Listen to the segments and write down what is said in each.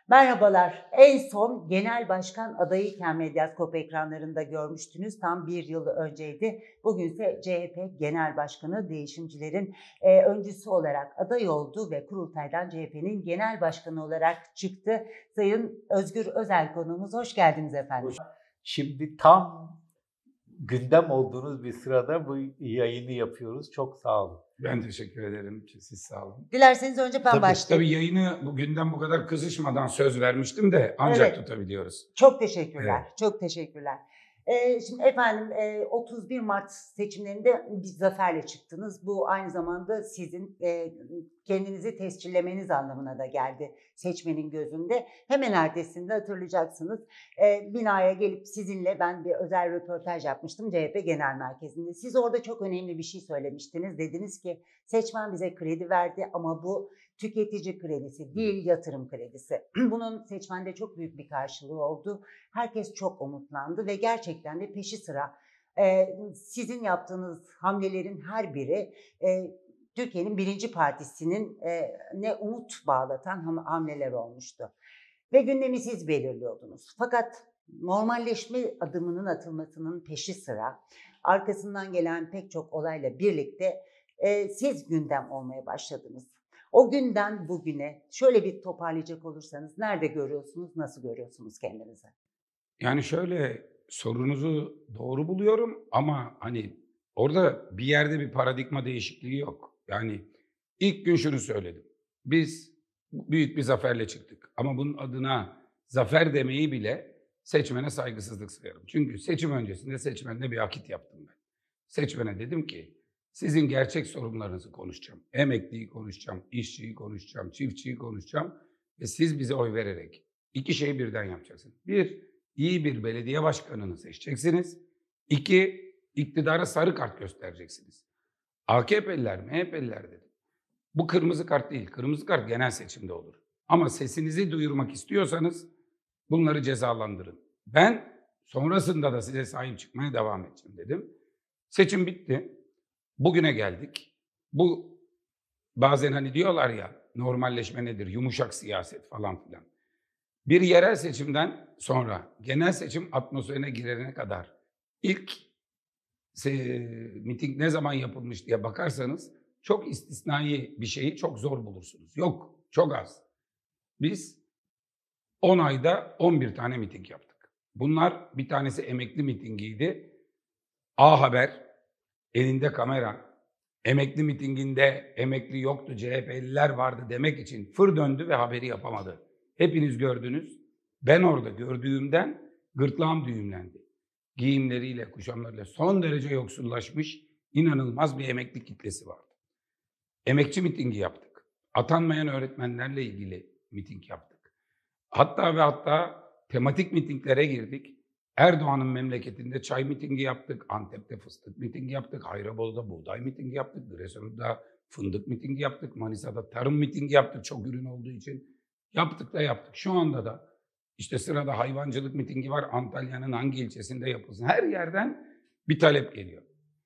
Merhabalar. En son genel başkan adayıyken Medyaskop ekranlarında görmüştünüz. Tam bir yıl önceydi. Bugünse CHP Genel Başkanı değişimcilerin öncüsü olarak aday oldu ve kurultaydan CHP'nin genel başkanı olarak çıktı. Sayın Özgür Özel konuğumuz. Hoş geldiniz efendim. Şimdi tam gündem olduğunuz bir sırada bu yayını yapıyoruz. Çok sağ olun. Ben teşekkür ederim. Siz sağ olun. Dilerseniz önce ben başlayayım. Tabii yayını bugünden bu kadar kızışmadan söz vermiştim de ancak tutabiliyoruz. Çok teşekkürler. Evet. Çok teşekkürler. Şimdi efendim 31 Mart seçimlerinde bir zaferle çıktınız. Bu aynı zamanda sizin kendinizi tescillemeniz anlamına da geldi seçmenin gözünde. Hemen ertesinde hatırlayacaksınız binaya gelip sizinle ben bir özel röportaj yapmıştım CHP Genel Merkezi'nde. Siz orada çok önemli bir şey söylemiştiniz. Dediniz ki seçmen bize kredi verdi ama bu tüketici kredisi değil, yatırım kredisi. Bunun seçmende çok büyük bir karşılığı oldu. Herkes çok umutlandı ve gerçekten de peşi sıra sizin yaptığınız hamlelerin her biri Türkiye'nin birinci partisinin ne umut bağlatan hamleler olmuştu. Ve gündemi siz belirliyordunuz. Fakat normalleşme adımının atılmasının peşi sıra arkasından gelen pek çok olayla birlikte siz gündem olmaya başladınız. O günden bugüne şöyle bir toparlayacak olursanız nerede görüyorsunuz, nasıl görüyorsunuz kendinizi? Yani şöyle sorunuzu doğru buluyorum ama hani orada bir yerde bir paradigma değişikliği yok. Yani ilk gün şunu söyledim. Biz büyük bir zaferle çıktık ama bunun adına zafer demeyi bile seçmene saygısızlık sayarım. Çünkü seçim öncesinde seçmenle bir akit yaptım ben. Seçmene dedim ki sizin gerçek sorunlarınızı konuşacağım. Emekliyi konuşacağım, işçiyi konuşacağım, çiftçiyi konuşacağım ve siz bize oy vererek iki şeyi birden yapacaksınız. Bir, iyi bir belediye başkanını seçeceksiniz. İki, iktidara sarı kart göstereceksiniz. AKP'liler, MHP'liler dedi. Bu kırmızı kart değil, kırmızı kart genel seçimde olur. Ama sesinizi duyurmak istiyorsanız bunları cezalandırın. Ben sonrasında da size sahip çıkmaya devam edeceğim dedim. Seçim bitti. Bugüne geldik. Bu bazen hani diyorlar ya normalleşme nedir, yumuşak siyaset falan filan. Bir yerel seçimden sonra genel seçim atmosferine girene kadar ilk miting ne zaman yapılmış diye bakarsanız çok istisnai bir şeyi çok zor bulursunuz. Yok, çok az. Biz 10 ayda 11 tane miting yaptık. Bunlar bir tanesi emekli mitingiydi. A Haber, elinde kamera, emekli mitinginde emekli yoktu, CHP'liler vardı demek için fır döndü ve haberi yapamadı. Hepiniz gördünüz. Ben orada gördüğümden gırtlağım düğümlendi. Giyimleriyle, kuşamlarıyla son derece yoksullaşmış, inanılmaz bir emekli kitlesi vardı. Emekçi mitingi yaptık. Atanmayan öğretmenlerle ilgili miting yaptık. Hatta tematik mitinglere girdik. Erdoğan'ın memleketinde çay mitingi yaptık, Antep'te fıstık mitingi yaptık, Hayrabolu'da buğday mitingi yaptık, Giresun'da fındık mitingi yaptık, Manisa'da tarım mitingi yaptık çok ürün olduğu için. Yaptık. Şu anda da işte sırada hayvancılık mitingi var, Antalya'nın hangi ilçesinde yapılsın. Her yerden bir talep geliyor.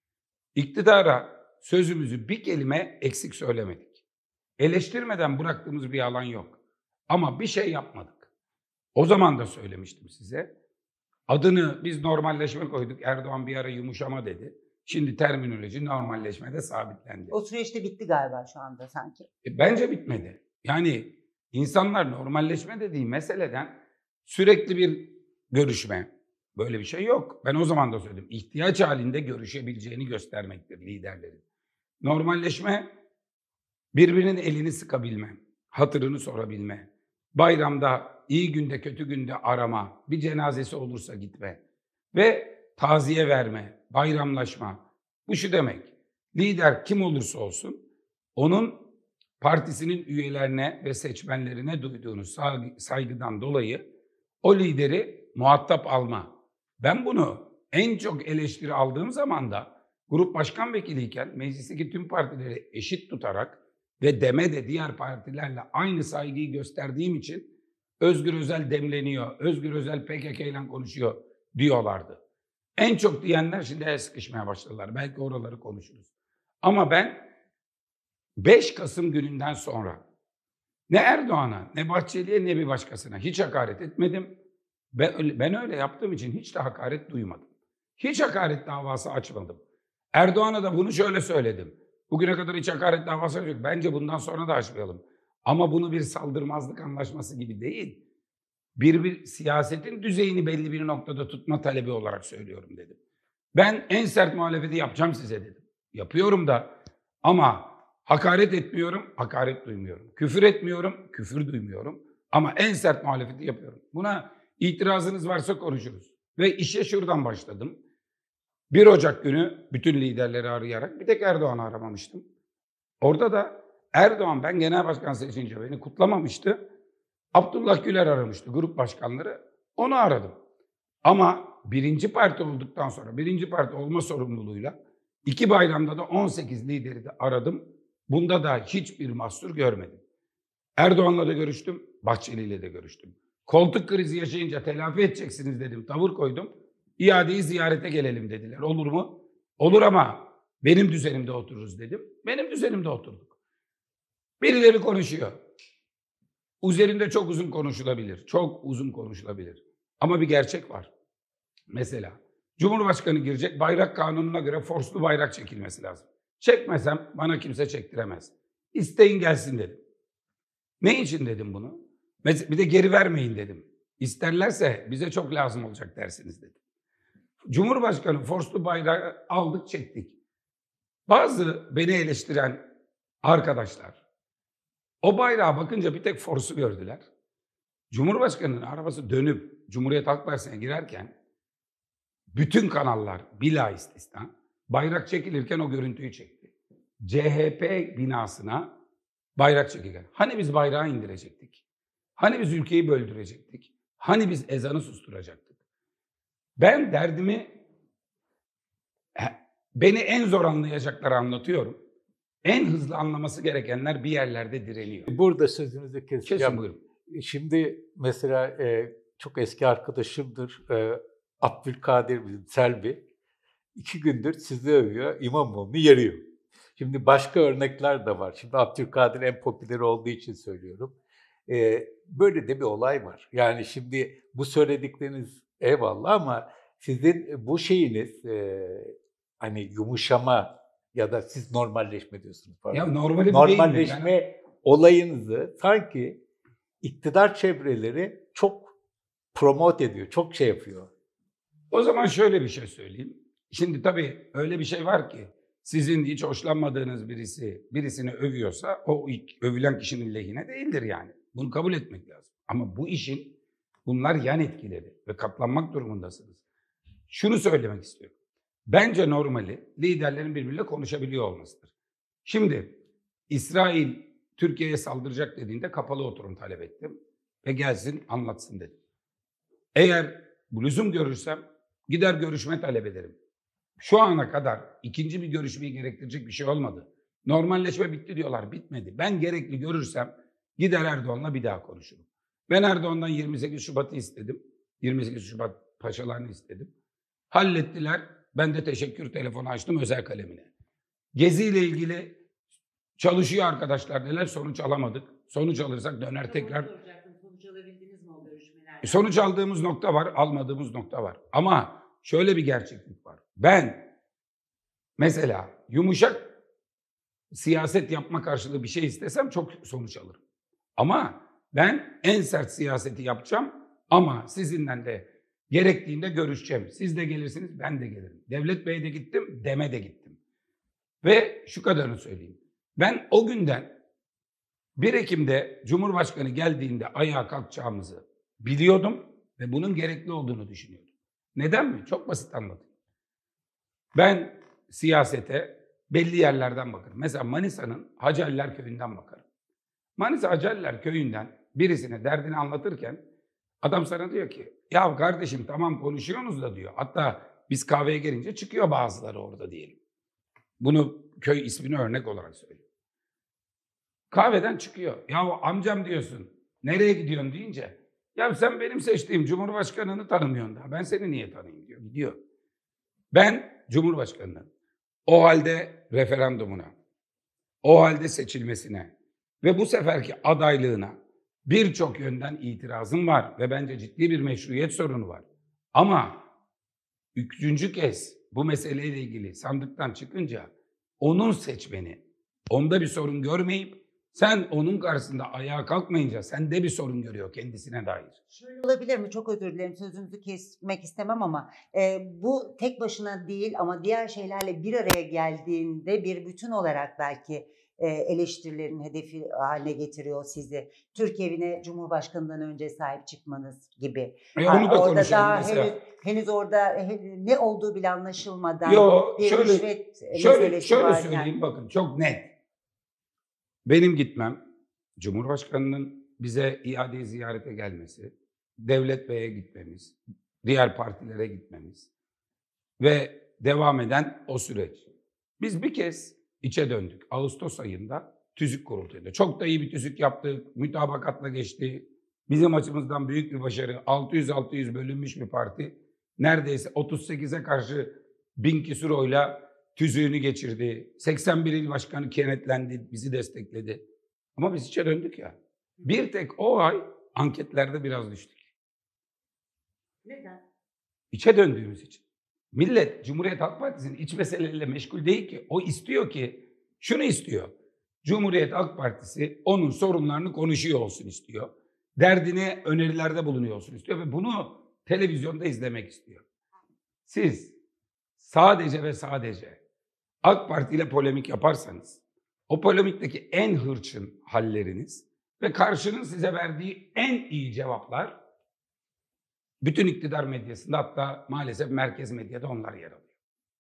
İktidara sözümüzü bir kelime eksik söylemedik. Eleştirmeden bıraktığımız bir alan yok. Ama bir şey yapmadık. O zaman da söylemiştim size. Adını biz normalleşme koyduk. Erdoğan bir ara yumuşama dedi. Şimdi terminoloji normalleşmede sabitlendi. O süreçte bitti galiba şu anda sanki. Bence bitmedi. Yani insanlar normalleşme dediği meseleden sürekli bir görüşme. Böyle bir şey yok. Ben o zaman da söyledim. İhtiyaç halinde görüşebileceğini göstermektir liderlerin. Normalleşme birbirinin elini sıkabilme, hatırını sorabilme, bayramda, iyi günde, kötü günde arama, bir cenazesi olursa gitme ve taziye verme, bayramlaşma. Bu şu demek, lider kim olursa olsun, onun partisinin üyelerine ve seçmenlerine duyduğunu saygıdan dolayı o lideri muhatap alma. Ben bunu en çok eleştiri aldığım zaman da grup başkan vekiliyken meclisteki tüm partileri eşit tutarak ve de diğer partilerle aynı saygıyı gösterdiğim için Özgür Özel demleniyor, Özgür Özel PKK ile konuşuyor diyorlardı. En çok diyenler şimdi el sıkışmaya başladılar. Belki oraları konuşuruz. Ama ben 5 Kasım gününden sonra Ne Erdoğan'a, ne Bahçeli'ye, ne bir başkasına hiç hakaret etmedim. Ben öyle yaptığım için hiç de hakaret duymadım. Hiç hakaret davası açmadım. Erdoğan'a da bunu şöyle söyledim. Bugüne kadar hiç hakaret davası açmadık. Bence bundan sonra da açmayalım. Ama bunu bir saldırmazlık anlaşması gibi değil. Bir siyasetin düzeyini belli bir noktada tutma talebi olarak söylüyorum dedim. Ben en sert muhalefeti yapacağım size dedim. Yapıyorum da ama hakaret etmiyorum, hakaret duymuyorum. Küfür etmiyorum, küfür duymuyorum. Ama en sert muhalefeti yapıyorum. Buna itirazınız varsa konuşuruz. Ve işe şuradan başladım. 1 Ocak günü bütün liderleri arayarak bir tek Erdoğan'ı aramamıştım. Orada da Erdoğan ben genel başkan seçince beni kutlamamıştı. Abdullah Güler aramıştı grup başkanları. Onu aradım. Ama birinci parti olduktan sonra, birinci parti olma sorumluluğuyla 2 bayramda da 18 lideri de aradım. Bunda da hiçbir mahsur görmedim. Erdoğan'la da görüştüm, Bahçeli'yle de görüştüm. Koltuk krizi yaşayınca telafi edeceksiniz dedim, tavır koydum. İadeyi ziyarete gelelim dediler. Olur mu? Olur ama benim düzenimde otururuz dedim. Benim düzenimde oturduk. Birileri konuşuyor. Üzerinde çok uzun konuşulabilir. Çok uzun konuşulabilir. Ama bir gerçek var. Mesela Cumhurbaşkanı girecek, bayrak kanununa göre forslu bayrak çekilmesi lazım. Çekmesem bana kimse çektiremez. İsteyin gelsin dedim. Ne için dedim bunu? Bir de geri vermeyin dedim. İsterlerse bize çok lazım olacak dersiniz dedim. Cumhurbaşkanı forslu bayrağı aldık çektik. Bazı beni eleştiren arkadaşlar o bayrağa bakınca bir tek forsu gördüler. Cumhurbaşkanının arabası dönüp Cumhuriyet Halk Partisi'ne girerken bütün kanallar bila istisna bayrak çekilirken o görüntüyü çekti. CHP binasına bayrak çekilirken. Hani biz bayrağı indirecektik? Hani biz ülkeyi böldürecektik? Hani biz ezanı susturacaktık? Ben derdimi beni en zor anlayacakları anlatıyorum. En hızlı anlaması gerekenler bir yerlerde direniyor. Burada sözünüzü keseceğim. Kesin buyurun. Şimdi mesela çok eski arkadaşımdır. Abdülkadir bizim Selvi. 2 gündür sizi övüyor, İmamoğlu'nu yeriyor. Şimdi başka örnekler de var. Şimdi Abdülkadir en popüler olduğu için söylüyorum. Böyle de bir olay var. Yani şimdi bu söyledikleriniz eyvallah ama sizin bu şeyiniz hani yumuşama ya da siz normalleşme diyorsunuz. Pardon. Ya normali normalleşme değil mi? olayınızı sanki iktidar çevreleri çok promote ediyor, çok şey yapıyor. O zaman şöyle bir şey söyleyeyim. Şimdi tabii öyle bir şey var ki sizin hiç hoşlanmadığınız birisini övüyorsa o ilk övülen kişinin lehine değildir yani. Bunu kabul etmek lazım. Ama bu işin bunlar yan etkileri ve katlanmak durumundasınız. Şunu söylemek istiyorum. Bence normali liderlerin birbiriyle konuşabiliyor olmasıdır. Şimdi İsrail Türkiye'ye saldıracak dediğinde kapalı oturum talep ettim ve gelsin anlatsın dedim. Eğer bu lüzum görürsem gider görüşme talep ederim. Şu ana kadar ikinci bir görüşmeyi gerektirecek bir şey olmadı. Normalleşme bitti diyorlar, bitmedi. Ben gerekli görürsem gider Erdoğan'la bir daha konuşurum. Ben Erdoğan'dan 28 Şubat'ı istedim. 28 Şubat paşalarını istedim. Hallettiler. Ben de teşekkür telefonu açtım özel kalemine. Gezi ile ilgili çalışıyor arkadaşlar dediler, sonuç alamadık. Sonuç alırsak döner tekrar. Sonuç alabildiniz mi o görüşmelerde? Sonuç aldığımız nokta var, almadığımız nokta var. Ama şöyle bir gerçeklik var. Ben mesela yumuşak siyaset yapma karşılığı bir şey istesem çok sonuç alırım. Ama ben en sert siyaseti yapacağım ama sizinle de gerektiğinde görüşeceğim. Siz de gelirsiniz, ben de gelirim. Devlet Bey'e de gittim, DEM'e de gittim. Ve şu kadarını söyleyeyim. Ben o günden 1 Ekim'de Cumhurbaşkanı geldiğinde ayağa kalkacağımızı biliyordum ve bunun gerekli olduğunu düşünüyordum. Neden mi? Çok basit anlatayım. Ben siyasete belli yerlerden bakarım. Mesela Manisa'nın Hacaller Köyü'nden bakarım. Manisa Hacaller Köyü'nden birisine derdini anlatırken adam sana diyor ki ya kardeşim tamam konuşuyorsunuz da diyor. Hatta biz kahveye gelince çıkıyor bazıları orada diyelim. Bunu köy ismini örnek olarak söyleyeyim. Kahveden çıkıyor. Ya amcam diyorsun. Nereye gidiyorsun deyince. Ya sen benim seçtiğim Cumhurbaşkanını tanımıyorsun daha. Ben seni niye tanıyayım diyor. Gidiyor. Ben Cumhurbaşkanının o halde referandumuna, o halde seçilmesine Ve bu seferki adaylığına birçok yönden itirazım var ve bence ciddi bir meşruiyet sorunu var. Ama 3. kez bu meseleyle ilgili sandıktan çıkınca onun seçmeni, onda bir sorun görmeyip sen onun karşısında ayağa kalkmayınca sende bir sorun görüyor kendisine dair. Şöyle olabilir mi? Çok özür dilerim, sözünüzü kesmek istemem ama bu tek başına değil ama diğer şeylerle bir araya geldiğinde bir bütün olarak belki eleştirilerin hedefi haline getiriyor sizi. Türk evine Cumhurbaşkanı'ndan önce sahip çıkmanız gibi. Onu da Orada konuşalım daha mesela. henüz orada ne olduğu bile anlaşılmadan bir Şöyle rüşvet meselesi varken. söyleyeyim, bakın çok net. Benim gitmem, Cumhurbaşkanı'nın bize iade ziyarete gelmesi, Devlet Bey'e gitmemiz, diğer partilere gitmemiz ve devam eden o süreç. Biz bir kez içe döndük. Ağustos ayında tüzük kurultuydu. Çok da iyi bir tüzük yaptık, mütabakatla geçti. Bizim açımızdan büyük bir başarı. 600-600 bölünmüş bir parti. Neredeyse 38'e karşı 1000 küsur oyla tüzüğünü geçirdi. 81 il başkanı kenetlendi, bizi destekledi. Ama biz içe döndük ya. Bir tek o ay anketlerde biraz düştük. Neden? İçe döndüğümüz için. Millet Cumhuriyet Halk Partisi'nin iç meseleleriyle meşgul değil ki. O istiyor ki, şunu istiyor. Cumhuriyet Halk Partisi onun sorunlarını konuşuyor olsun istiyor. Derdine önerilerde bulunuyor olsun istiyor ve bunu televizyonda izlemek istiyor. Siz sadece ve sadece AK Parti ile polemik yaparsanız, o polemikteki en hırçın halleriniz ve karşının size verdiği en iyi cevaplar bütün iktidar medyasında, hatta maalesef merkez medyada onlar yer alıyor.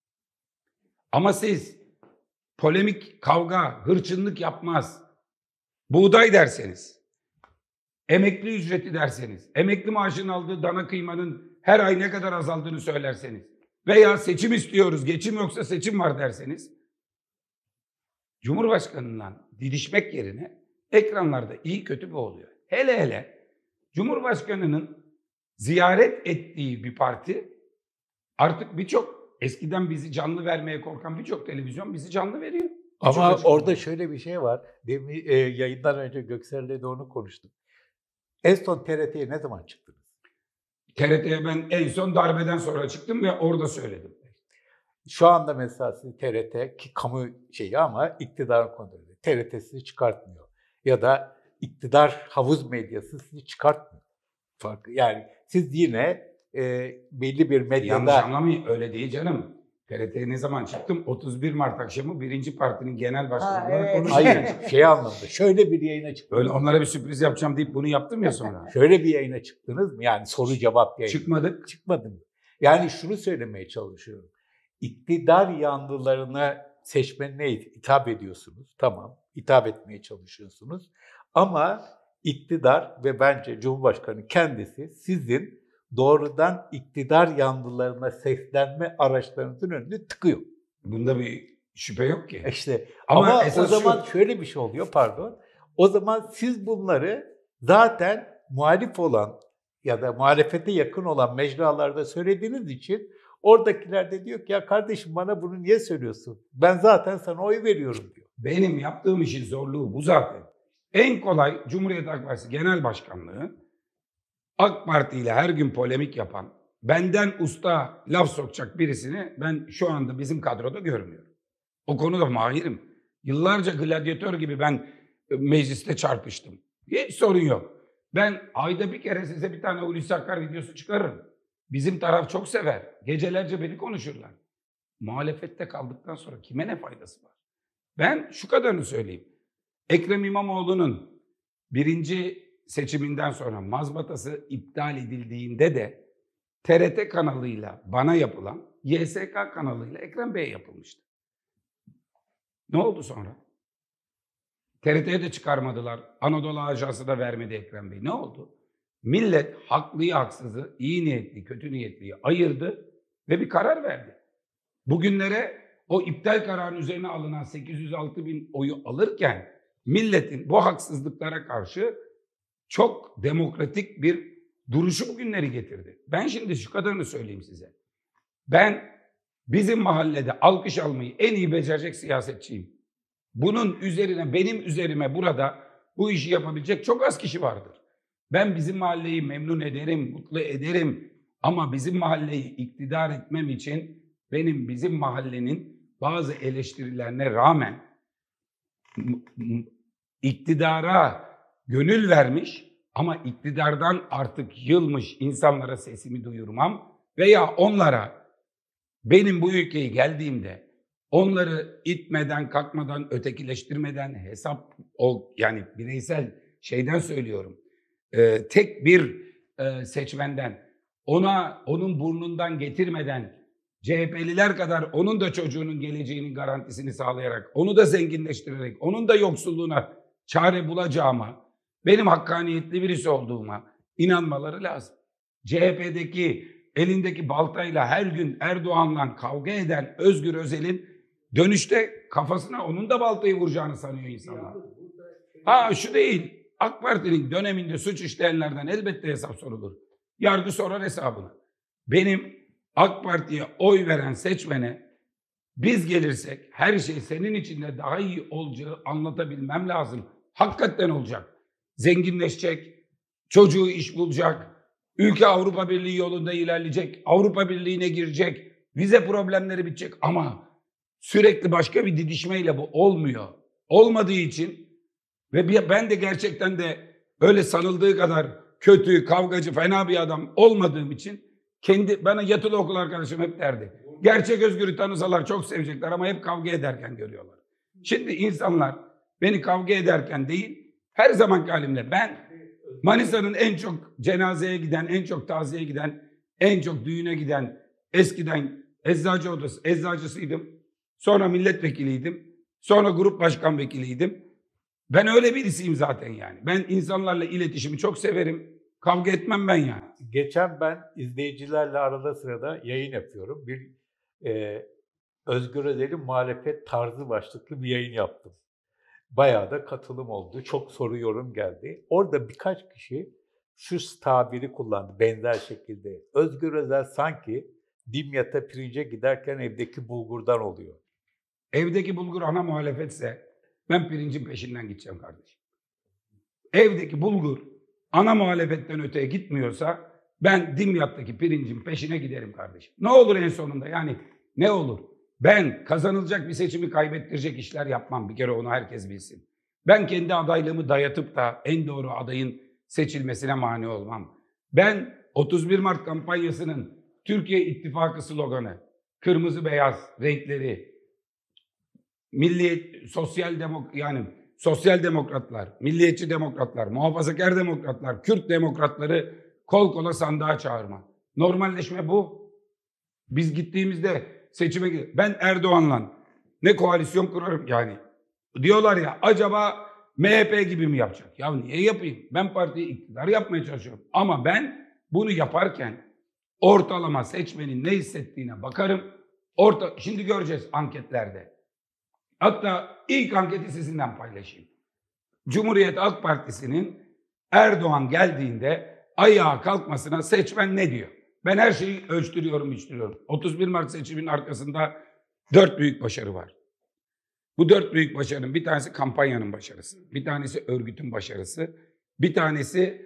Ama siz polemik, kavga, hırçınlık yapmaz, buğday derseniz, emekli ücreti derseniz, emekli maaşının aldığı dana kıymanın her ay ne kadar azaldığını söylerseniz veya seçim istiyoruz, geçim yoksa seçim var derseniz, Cumhurbaşkanı'ndan didişmek yerine ekranlarda iyi kötü bu oluyor. Hele hele Cumhurbaşkanı'nın ziyaret ettiği bir parti artık eskiden bizi canlı vermeye korkan birçok televizyon bizi canlı veriyor. Ama orada şöyle bir şey var. Demin yayından önce Göksel'le de onu konuştuk. En son TRT'ye ne zaman çıktınız? TRT'ye ben en son darbeden sonra çıktım ve orada söyledim. Şu anda mesela siz TRT, ki kamu şeyi ama iktidarın kontrolü. TRT sizi çıkartmıyor. Ya da iktidar havuz medyası sizi çıkartmıyor. Farkı. Yani siz yine belli bir medyada... Yanlış anlamayın, öyle değil canım. TRT'ye ne zaman çıktım? 31 Mart akşamı 1. Parti'nin genel başkanı olarak konuştum. Hayır, şey anlamda. Şöyle bir yayına çıktınız. Öyle onlara bir sürpriz yapacağım deyip bunu yaptım ya sonra. Şöyle bir yayına çıktınız mı? Yani soru cevap yayını. Çıkmadık. Çıkmadım. Yani şunu söylemeye çalışıyorum. İktidar yanlılarına, seçmenine hitap ediyorsunuz. Tamam, hitap etmeye çalışıyorsunuz. Ama iktidar ve bence Cumhurbaşkanı kendisi sizin doğrudan iktidar yanlılarına seslenme araçlarınızın önünde tıkıyor. Bunda bir şüphe yok ki. İşte Ama ama o esas zaman şöyle bir şey oluyor, pardon. O zaman siz bunları zaten muhalif olan ya da muhalefete yakın olan mecralarda söylediğiniz için oradakiler de diyor ki ya kardeşim bana bunu niye söylüyorsun? Ben zaten sana oy veriyorum diyor. Benim yaptığım işin zorluğu bu zaten. En kolay Cumhuriyet Halk Partisi Genel Başkanlığı, AK Parti ile her gün polemik yapan, benden usta laf sokacak birisini ben şu anda bizim kadroda görmüyorum. O konuda mahirim. Yıllarca gladyatör gibi ben mecliste çarpıştım. Hiç sorun yok. Ben ayda bir kere size bir tane Hulusi Akar videosu çıkarırım. Bizim taraf çok sever. Gecelerce beni konuşurlar. Muhalefette kaldıktan sonra kime ne faydası var? Ben şu kadarını söyleyeyim. Ekrem İmamoğlu'nun 1. seçiminden sonra mazbatası iptal edildiğinde de TRT kanalıyla bana yapılan YSK kanalıyla Ekrem Bey'e yapılmıştı. Ne oldu sonra? TRT'ye de çıkarmadılar. Anadolu Ajansı da vermedi Ekrem Bey. Ne oldu? Millet haklıyı haksızı, iyi niyetli, kötü niyetliyi ayırdı ve bir karar verdi. Bugünlere o iptal kararının üzerine alınan 806 bin oyu alırken milletin bu haksızlıklara karşı çok demokratik bir duruşu bugünleri getirdi. Ben şimdi şu kadarını söyleyeyim size. Ben bizim mahallede alkış almayı en iyi becerecek siyasetçiyim. Bunun üzerine benim üzerime burada bu işi yapabilecek çok az kişi vardır. Ben bizim mahalleyi memnun ederim, mutlu ederim. Ama bizim mahalleyi iktidar etmem için benim bizim mahallenin bazı eleştirilerine rağmen iktidara gönül vermiş ama iktidardan artık yılmış insanlara sesimi duyurmam veya onlara benim bu ülkeye geldiğimde onları itmeden, kalkmadan, ötekileştirmeden hesap yani bireysel şeyden söylüyorum. Tek bir seçmenden onun burnundan getirmeden CHP'liler kadar onun da çocuğunun geleceğinin garantisini sağlayarak, onu da zenginleştirerek, onun da yoksulluğuna çare bulacağıma, benim hakkaniyetli birisi olduğuma inanmaları lazım. CHP'deki elindeki baltayla her gün Erdoğan'la kavga eden Özgür Özel'in dönüşte kafasına onun da baltayı vuracağını sanıyor insanlar. Şu değil, AK Parti'nin döneminde suç işleyenlerden elbette hesap sorulur. Yargı sorar hesabını. Benim AK Parti'ye oy veren seçmene biz gelirsek her şey senin için de daha iyi olacağı anlatabilmem lazım. Hakikaten olacak. Zenginleşecek, çocuğu iş bulacak, ülke Avrupa Birliği yolunda ilerleyecek, Avrupa Birliği'ne girecek, vize problemleri bitecek ama sürekli başka bir didişmeyle bu olmuyor. Olmadığı için ve ben de gerçekten de öyle sanıldığı kadar kötü, kavgacı, fena bir adam olmadığım için bana yatılı okul arkadaşım hep derdi. Gerçek Özgür'ü tanısalar çok sevecekler ama hep kavga ederken görüyorlar. Şimdi insanlar beni kavga ederken değil, her zamanki halimle ben Manisa'nın en çok cenazeye giden, en çok taziyeye giden, en çok düğüne giden, eskiden eczacısıydım. Sonra milletvekiliydim. Sonra grup başkan vekiliydim. Ben öyle birisiyim zaten yani. Ben insanlarla iletişimi çok severim. Kavga etmem ben yani. Geçen ben izleyicilerle arada sırada yayın yapıyorum. Bir Özgür Özel'in muhalefet tarzı başlıklı bir yayın yaptım. Bayağı da katılım oldu. Çok soru yorum geldi. Orada birkaç kişi şu tabiri kullandı benzer şekilde. Özgür Özel sanki Dimyat'a pirince giderken evdeki bulgurdan oluyor. Evdeki bulgur ana muhalefetse ben pirincin peşinden gideceğim kardeşim. Evdeki bulgur ana muhalefetten öteye gitmiyorsa ben Dimyat'taki pirincin peşine giderim kardeşim. Ne olur en sonunda yani ne olur? Ben kazanılacak bir seçimi kaybettirecek işler yapmam. Bir kere onu herkes bilsin. Ben kendi adaylığımı dayatıp da en doğru adayın seçilmesine mani olmam. Ben 31 Mart kampanyasının Türkiye İttifakı sloganı, kırmızı beyaz renkleri, sosyal demokratlar, milliyetçi demokratlar, muhafazakar demokratlar, Kürt demokratları kol kola sandığa çağırma. Normalleşme bu. Biz gittiğimizde seçime ben Erdoğan'la ne koalisyon kurarım yani. Diyorlar ya acaba MHP gibi mi yapacak? Ya niye yapayım? Ben partiyi iktidar yapmaya çalışıyorum. Ama ben bunu yaparken ortalama seçmenin ne hissettiğine bakarım. Şimdi göreceğiz anketlerde. Hatta ilk anketi sizinden paylaşayım. Cumhuriyet Halk Partisi'nin Erdoğan geldiğinde ayağa kalkmasına seçmen ne diyor? Ben her şeyi ölçtürüyorum. 31 Mart seçiminin arkasında 4 büyük başarı var. Bu 4 büyük başarının bir tanesi kampanyanın başarısı, bir tanesi örgütün başarısı, bir tanesi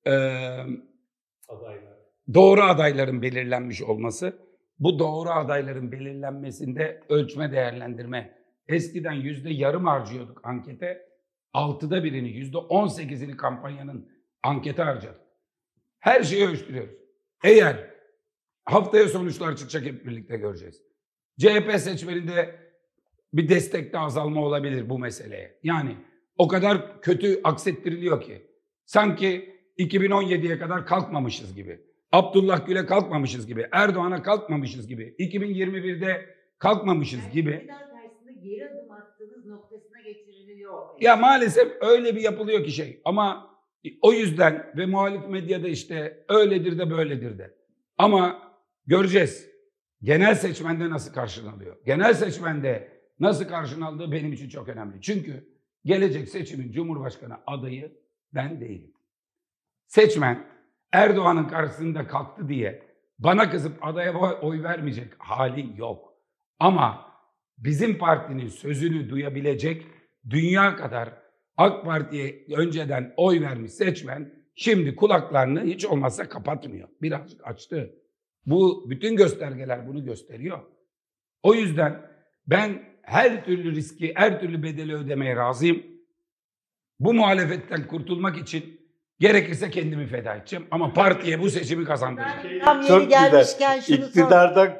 doğru adayların belirlenmiş olması. Bu doğru adayların belirlenmesinde ölçme değerlendirme. Eskiden %yarım harcıyorduk ankete. 6'da 1'ini, %18'ini kampanyanın ankete harcadık. Her şeyi ölçtürüyoruz. Eğer haftaya sonuçlar çıkacak hep birlikte göreceğiz. CHP seçmeninde bir destekte azalma olabilir bu meseleye. Yani o kadar kötü aksettiriliyor ki. Sanki 2017'ye kadar kalkmamışız gibi. Abdullah Gül'e kalkmamışız gibi. Erdoğan'a kalkmamışız gibi. 2021'de kalkmamışız gibi. Geri adım attığınız noktasına getiriliyor. Ya maalesef öyle bir yapılıyor ki ama o yüzden ve muhalif medyada işte öyledir de böyledir de. Ama göreceğiz. Genel seçmende nasıl karşılanıyor? Genel seçmende nasıl karşılandığı benim için çok önemli. Çünkü gelecek seçimin Cumhurbaşkanı adayı ben değilim. Seçmen Erdoğan'ın karşısında kalktı diye bana kızıp adaya oy vermeyecek hali yok. Ama bizim partinin sözünü duyabilecek dünya kadar AK Parti'ye önceden oy vermiş seçmen şimdi kulaklarını hiç olmazsa kapatmıyor. Birazcık açtı. Bu bütün göstergeler bunu gösteriyor. O yüzden ben her türlü riski, her türlü bedeli ödemeye razıyım. Bu muhalefetten kurtulmak için gerekirse kendimi feda edeceğim. Ama partiye bu seçimi kazandıracağım. Tam yeri Çok gelmişken güzel. şunu İktidardan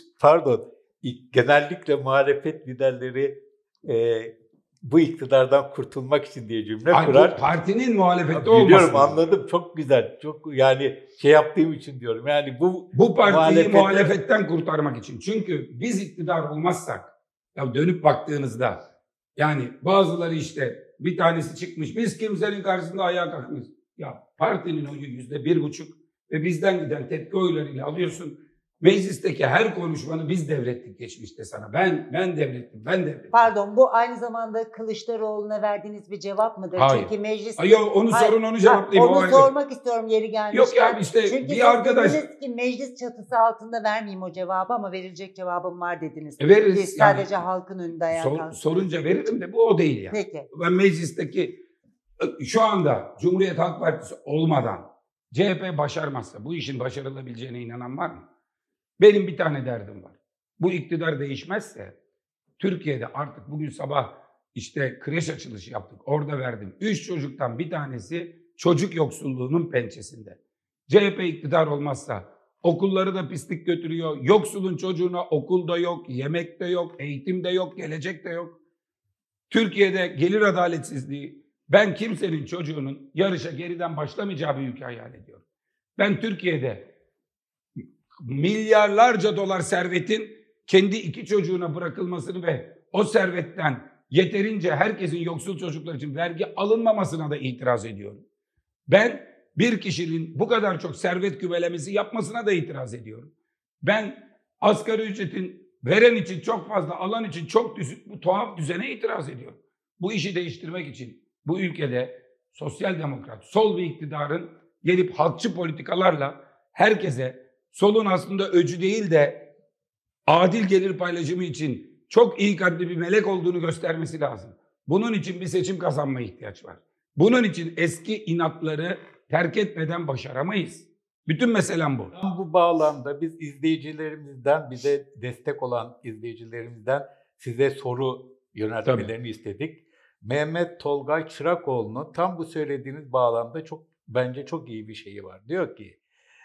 genellikle muhalefet liderleri bu iktidardan kurtulmak için diye cümle kurar. Partinin muhalefette olması. Biliyorum, anladım. Çok güzel. Çok yani şey yaptığım için diyorum. Yani bu partiyi muhalefetten kurtarmak için. Çünkü biz iktidar olmazsak, ya dönüp baktığınızda yani bazıları işte bir tanesi çıkmış, biz kimsenin karşısında ayağa kalkmayız. Ya partinin oyu %1,5 ve bizden giden tepki oylarıyla alıyorsun. Meclisteki her konuşmanı biz devrettik geçmişte sana. Ben devrettim. Pardon, bu aynı zamanda Kılıçdaroğlu'na verdiğiniz bir cevap mıdır? Hayır. Çünkü meclis... Yok, onu sorun, onu cevaplayayım. Onu sormak istiyorum yeri gelmişken. Yok ya işte çünkü bir arkadaş... dediniz ki meclis çatısı altında vermeyeyim o cevabı ama verilecek cevabım var dediniz. Veririz. Biz sadece halkın önünde ayağa kalkıyoruz. Sorunca veririm de bu o değil yani. Peki. Ben meclisteki şu anda Cumhuriyet Halk Partisi olmadan CHP başarmazsa bu işin başarılabileceğine inanan var mı? Benim bir tane derdim var. Bu iktidar değişmezse Türkiye'de artık bugün sabah işte kreş açılışı yaptık. Orada verdim. 3 çocuktan bir tanesi çocuk yoksulluğunun pençesinde. CHP iktidar olmazsa okulları da pislik götürüyor. Yoksulun çocuğuna okulda yok, yemekte yok, eğitimde yok, gelecekte yok. Türkiye'de gelir adaletsizliği, ben kimsenin çocuğunun yarışa geriden başlamayacağı bir ülke hayal ediyorum. Ben Türkiye'de milyarlarca dolar servetin kendi 2 çocuğuna bırakılmasını ve o servetten yeterince herkesin yoksul çocuklar için vergi alınmamasına da itiraz ediyorum. Ben bir kişinin bu kadar çok servet kümelemesi yapmasına da itiraz ediyorum. Ben asgari ücretin veren için çok fazla, alan için çok düşük bu tuhaf düzene itiraz ediyorum. Bu işi değiştirmek için bu ülkede sosyal demokrat, sol bir iktidarın gelip halkçı politikalarla herkese solun aslında öcü değil de adil gelir paylaşımı için çok iyi kalpli bir melek olduğunu göstermesi lazım. Bunun için bir seçim kazanmaya ihtiyaç var. Bunun için eski inatları terk etmeden başaramayız. Bütün meselem bu. Tam bu bağlamda biz izleyicilerimizden, bize destek olan izleyicilerimizden size soru yöneltmelerini istedik. Mehmet Tolgay Çırakoğlu'nun tam bu söylediğiniz bağlamda bence çok iyi bir şeyi var. Diyor ki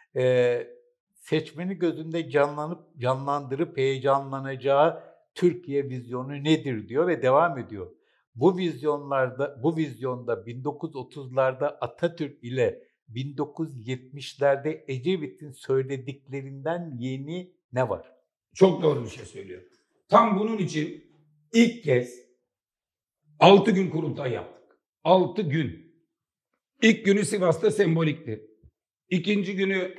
seçmeni gözünde canlandırıp heyecanlanacağı Türkiye vizyonu nedir diyor ve devam ediyor. Bu vizyonda 1930'larda Atatürk ile 1970'lerde Ecevit'in söylediklerinden yeni ne var? Çok doğru bir şey söylüyor. Tam bunun için ilk kez 6 gün kurultay yaptık. 6 gün. İlk günü Sivas'ta sembolikti. İkinci günü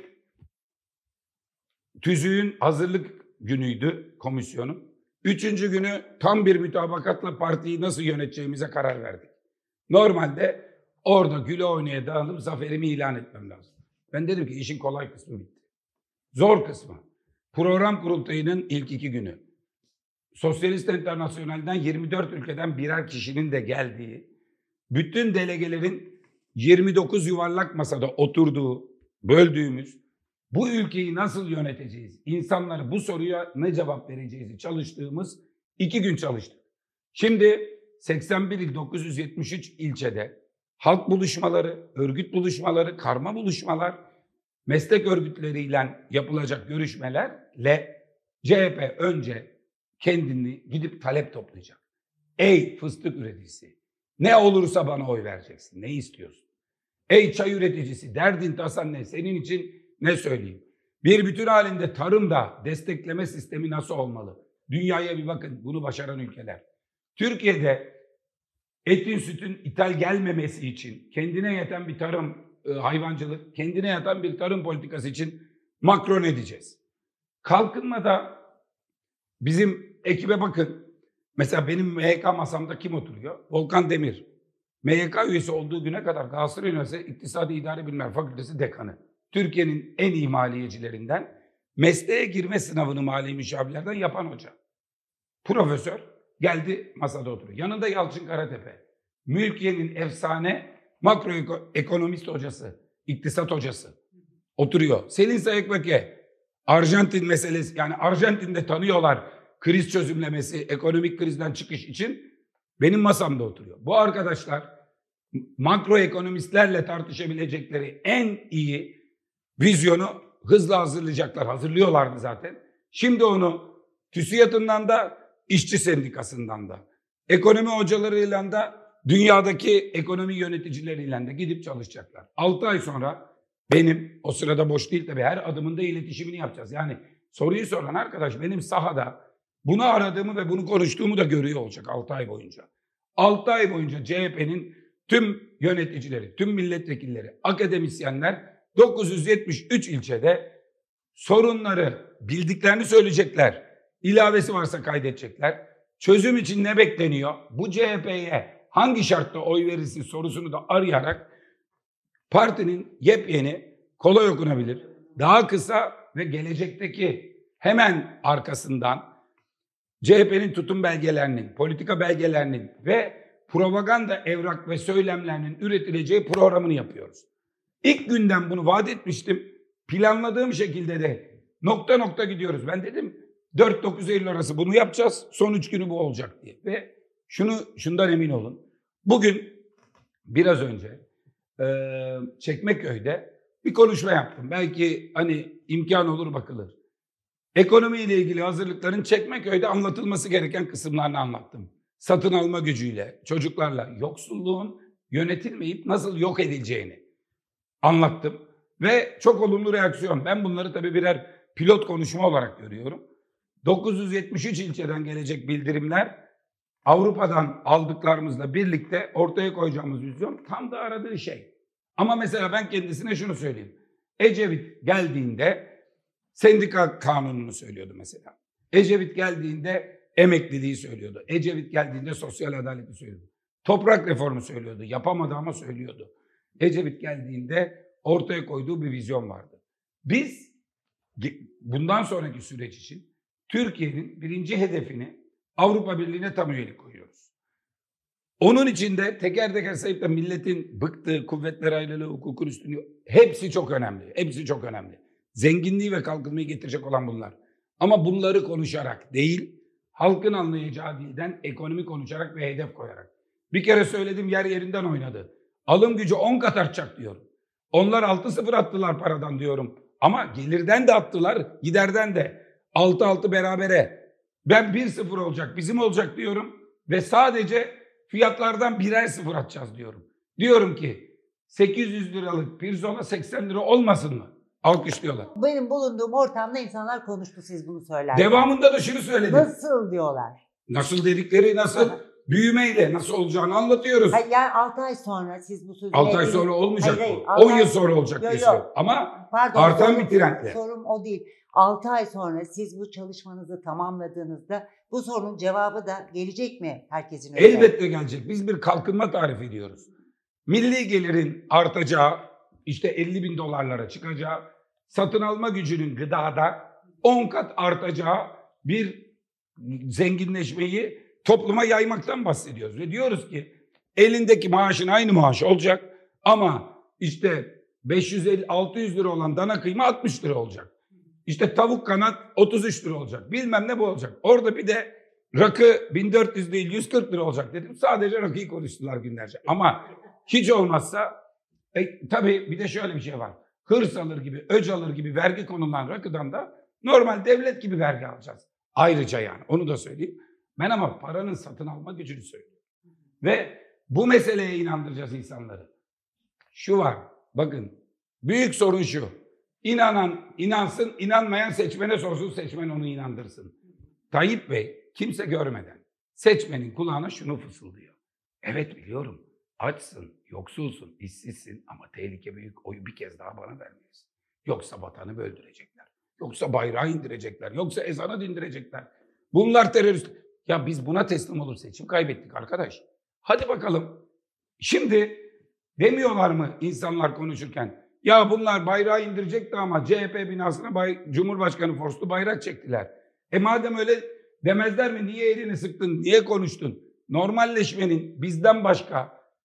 TÜZÜ'nün hazırlık günüydü komisyonun. Üçüncü günü tam bir mütabakatla partiyi nasıl yöneteceğimize karar verdik. Normalde orada güle oynaya dağılıp zaferimi ilan etmem lazım. Ben dedim ki işin kolay kısmı bitti. Zor kısmı. Program kurultayının ilk 2 günü. Sosyalist Enternasyonel'den 24 ülkeden birer kişinin de geldiği, bütün delegelerin 29 yuvarlak masada oturduğu, böldüğümüz, bu ülkeyi nasıl yöneteceğiz, insanlara bu soruya ne cevap vereceğiz çalıştığımız 2 gün çalıştık. Şimdi 81 il 973 ilçede halk buluşmaları, örgüt buluşmaları, karma buluşmalar, meslek örgütleriyle yapılacak görüşmelerle CHP önce kendini gidip talep toplayacak. Ey fıstık üreticisi, ne olursa bana oy vereceksin, ne istiyorsun? Ey çay üreticisi, derdin tasan ne, senin için ne söyleyeyim? Bir bütün halinde tarımda destekleme sistemi nasıl olmalı? Dünyaya bir bakın, bunu başaran ülkeler. Türkiye'de etin sütün ithal gelmemesi için kendine yeten bir tarım, hayvancılık, kendine yeten bir tarım politikası için Macron edeceğiz. Kalkınmada bizim ekibe bakın. Mesela benim MYK masamda kim oturuyor? Volkan Demir. MYK üyesi olduğu güne kadar Galatasaray Üniversitesi İktisadi İdare Bilimler Fakültesi dekanı. Türkiye'nin en iyi maliyecilerinden, mesleğe girme sınavını mali müşavirlerden yapan hoca. Profesör geldi masada oturuyor. Yanında Yalçın Karatepe. Mülkiye'nin efsane makroekonomist hocası, iktisat hocası oturuyor. Selin Sayıkbeke, Arjantin meselesi, yani Arjantin'de tanıyorlar kriz çözümlemesi, ekonomik krizden çıkış için, benim masamda oturuyor. Bu arkadaşlar makroekonomistlerle tartışabilecekleri en iyi vizyonu hızla hazırlayacaklar. Hazırlıyorlardı zaten. Şimdi onu TÜSİAD'ından da, işçi sendikasından da, ekonomi hocalarıyla da, dünyadaki ekonomi yöneticileriyle de gidip çalışacaklar. 6 ay sonra benim, o sırada boş değil tabii, her adımında iletişimini yapacağız. Yani soruyu soran arkadaş benim sahada bunu aradığımı ve bunu konuştuğumu da görüyor olacak 6 ay boyunca. 6 ay boyunca CHP'nin tüm yöneticileri, tüm milletvekilleri, akademisyenler 973 ilçede sorunları bildiklerini söyleyecekler. İlavesi varsa kaydedecekler. Çözüm için ne bekleniyor? Bu CHP'ye hangi şartta oy verirsin sorusunu da arayarak partinin yepyeni, kolay okunabilir, daha kısa ve gelecekteki hemen arkasından CHP'nin tutum belgelerinin, politika belgelerinin ve propaganda evrak ve söylemlerinin üretileceği programını yapıyoruz. İlk günden bunu vaat etmiştim. Planladığım şekilde de nokta nokta gidiyoruz. Ben dedim 4-9 Eylül arası bunu yapacağız. Son 3 günü bu olacak diye. Ve şundan emin olun. Bugün biraz önce Çekmeköy'de bir konuşma yaptım. Belki hani imkan olur bakılır. Ekonomiyle ilgili hazırlıkların Çekmeköy'de anlatılması gereken kısımlarını anlattım. Satın alma gücüyle, çocuklarla yoksulluğun yönetilmeyip nasıl yok edileceğini anlattım. Ve çok olumlu reaksiyon. Ben bunları tabii birer pilot konuşma olarak görüyorum. 973 ilçeden gelecek bildirimler Avrupa'dan aldıklarımızla birlikte ortaya koyacağımız vizyon tam da aradığı şey. Ama mesela ben kendisine şunu söyleyeyim. Ecevit geldiğinde sendika kanununu söylüyordu mesela. Ecevit geldiğinde emekliliği söylüyordu. Ecevit geldiğinde sosyal adaleti söylüyordu. Toprak reformu söylüyordu. Yapamadı ama söylüyordu. Ecevit geldiğinde ortaya koyduğu bir vizyon vardı. Biz bundan sonraki süreç için Türkiye'nin birinci hedefini Avrupa Birliği'ne tam üyelik koyuyoruz. Onun için de teker teker sayıp da milletin bıktığı kuvvetler ayrılığı, hukukun üstünlüğü hepsi çok önemli. Hepsi çok önemli. Zenginliği ve kalkınmayı getirecek olan bunlar. Ama bunları konuşarak değil, halkın anlayacağı dilden ekonomi konuşarak ve hedef koyarak. Bir kere söyledim, yer yerinden oynadı. Alım gücü 10 kat artacak diyorum. Onlar 6-0 attılar paradan diyorum. Ama gelirden de attılar, giderden de. 6-6 berabere. Ben 1-0 olacak, bizim olacak diyorum. Ve sadece fiyatlardan birer 0 atacağız diyorum. Diyorum ki 800 liralık pirzola 80 lira olmasın mı? Alkışlıyorlar. Benim bulunduğum ortamda insanlar konuştu siz bunu söylerken. Devamında da şunu söyledim. Nasıl diyorlar? Nasıl dedikleri nasıl? Büyümeyle nasıl olacağını anlatıyoruz. Hayır, yani 6 ay sonra siz bu sözü... 6 ay sonra olmayacak Hayır, bu. hayır, 10 yıl sonra olacak Yo, diye yo. söylüyorum. Ama Pardon, artan bir trendle. Sorum o değil. 6 ay sonra siz bu çalışmanızı tamamladığınızda bu sorunun cevabı da gelecek mi herkesin önüne? Elbette gelecek. Biz bir kalkınma tarifi ediyoruz. Milli gelirin artacağı, işte 50 bin dolarlara çıkacağı, satın alma gücünün gıdada 10 kat artacağı bir zenginleşmeyi topluma yaymaktan bahsediyoruz. Ve diyoruz ki elindeki maaşın aynı maaş olacak ama işte 550-600 lira olan dana kıyma 60 lira olacak. İşte tavuk kanat 33 lira olacak. Bilmem ne bu olacak. Orada bir de rakı 1400 değil 140 lira olacak dedim. Sadece rakıyı konuştular günlerce. Ama hiç olmazsa tabii bir de şöyle bir şey var. Hırs alır gibi, öc alır gibi vergi konulan rakıdan da normal devlet gibi vergi alacağız. Ayrıca yani onu da söyleyeyim. Ben ama paranın satın alma gücünü söylüyorum. Ve bu meseleye inandıracağız insanları. Şu var, bakın büyük sorun şu. İnanan inansın, inanmayan seçmene sorsun, seçmen onu inandırsın. Tayyip Bey kimse görmeden seçmenin kulağına şunu fısıldıyor. Evet biliyorum, açsın, yoksulsun, işsizsin ama tehlike büyük, oyu bir kez daha bana vermelisin. Yoksa vatanı böldürecekler, yoksa bayrağı indirecekler, yoksa ezanı dindirecekler. Bunlar terörist. Ya biz buna teslim olur seçim kaybettik arkadaş. Hadi bakalım. Şimdi demiyorlar mı insanlar konuşurken? Ya bunlar bayrağı indirecekti ama CHP binasına Cumhurbaşkanı forslu bayrak çektiler. Madem öyle demezler mi? Niye elini sıktın? Niye konuştun? Normalleşmenin bizden başka